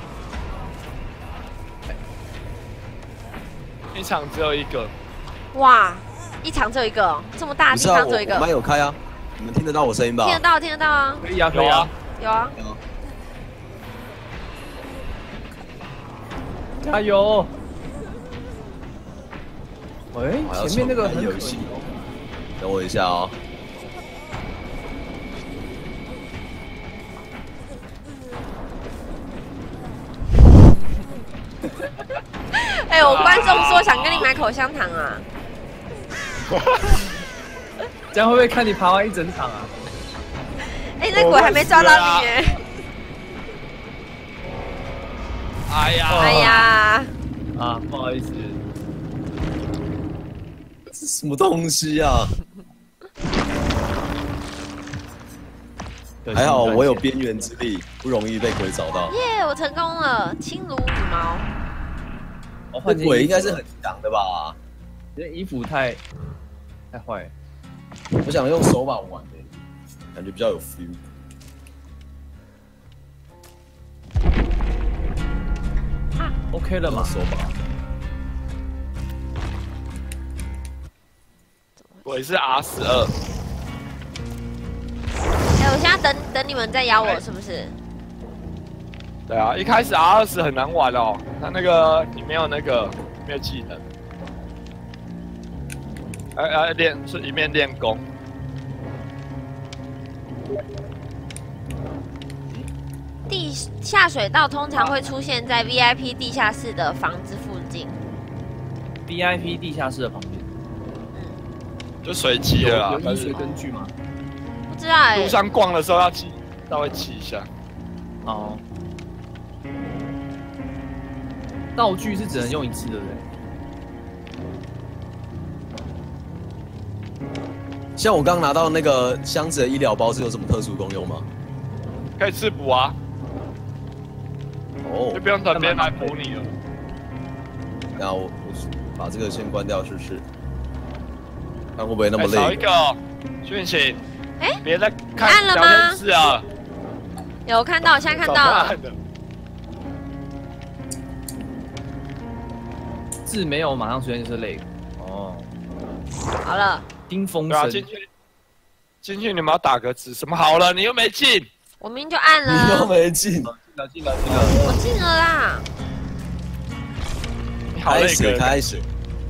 一场只有一个。 哇，一场只有一个哦，这么大地方只有一个。 我麦有开啊，你们听得到我声音吧？ 听得到，听得到啊。 可以啊，可以啊， 有啊。 加油！喂，前面那个很可惜哦。 等我一下哦。 哎，我观众说想跟你买口香糖啊。 这样会不会看你爬完一整场啊？ 哎，那鬼还没抓到你耶！ 哎呀！ 哎呀！ 啊，不好意思。 这是什么东西啊？还好我有边缘之力，不容易被鬼找到。 耶，我成功了，轻如羽毛。 这鬼应该是很强的吧？ 这衣服太坏。 我想用手把玩的，感觉比较有 feel。 OK 了嘛？ 手把。 我是 R12。 哎，我现在等你们再咬我，是不是？ 对啊，一开始 R20很难玩哦，它那个你没有没有技能，是一面练功。 下水道通常会出现在 VIP 地下室的房子附近。 VIP 地下室的旁边。 就随机了啦。 有医学根据吗？ 不知道哎。 路上逛的时候要记，稍微记一下。 哦。道具是只能用一次，对不对？ 像我刚拿到那个箱子的医疗包是有什么特殊功用吗？ 可以吃补啊。 哦。 就不用等别人来补你了。 那我把这个先关掉试试，看会不会那么累。 少一个讯息。 哎， 别再看聊天室啊。 有看到，现在看到了。 字没有马上出现就是累。哦。 好了。 听风声。 对啊，进去你们要打个字，什么好了？你又没进。 我明明就按了。 你又没进。 进了。 我进了啦。 开始。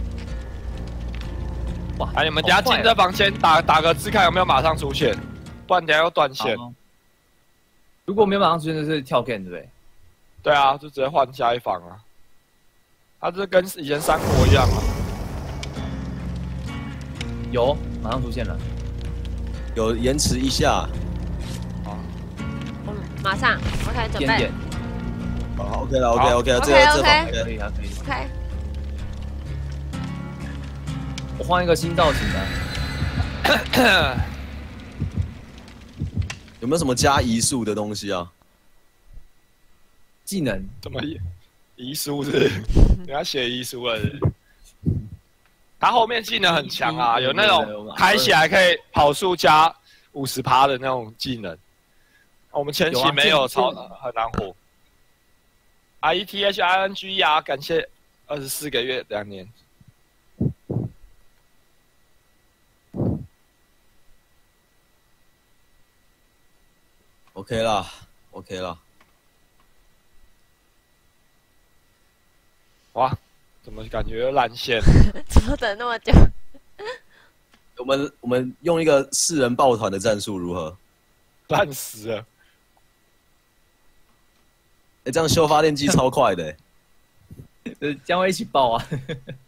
哇！哎，你们等下进这房间打个字，看有没有马上出现，不然等下又断线。 如果没有马上出现，就是跳 game 对不对？ 对啊，就直接换下一房啊。它这跟以前三国一样啊。 有，马上出现了。 有延迟一下。 马上 ，OK， 准备。 好 ，OK 了 ，OK， 这房可以啊。 OK。 我换一个新造型的。 有没有什么加移速的东西啊？ 技能？ 怎么遗书是？人家写遗书了。他后面技能很强啊，有那种开起来可以跑速加50%的那种技能。我们前期没有，很难活。RETHING 啊，感谢24个月2年。 OK 啦。 哇，怎么感觉烂线？ 怎么等那么久？ 我们用一个4人抱团的战术如何？ 烂死了！ 这样修发电机超快的。 这样会一起爆啊！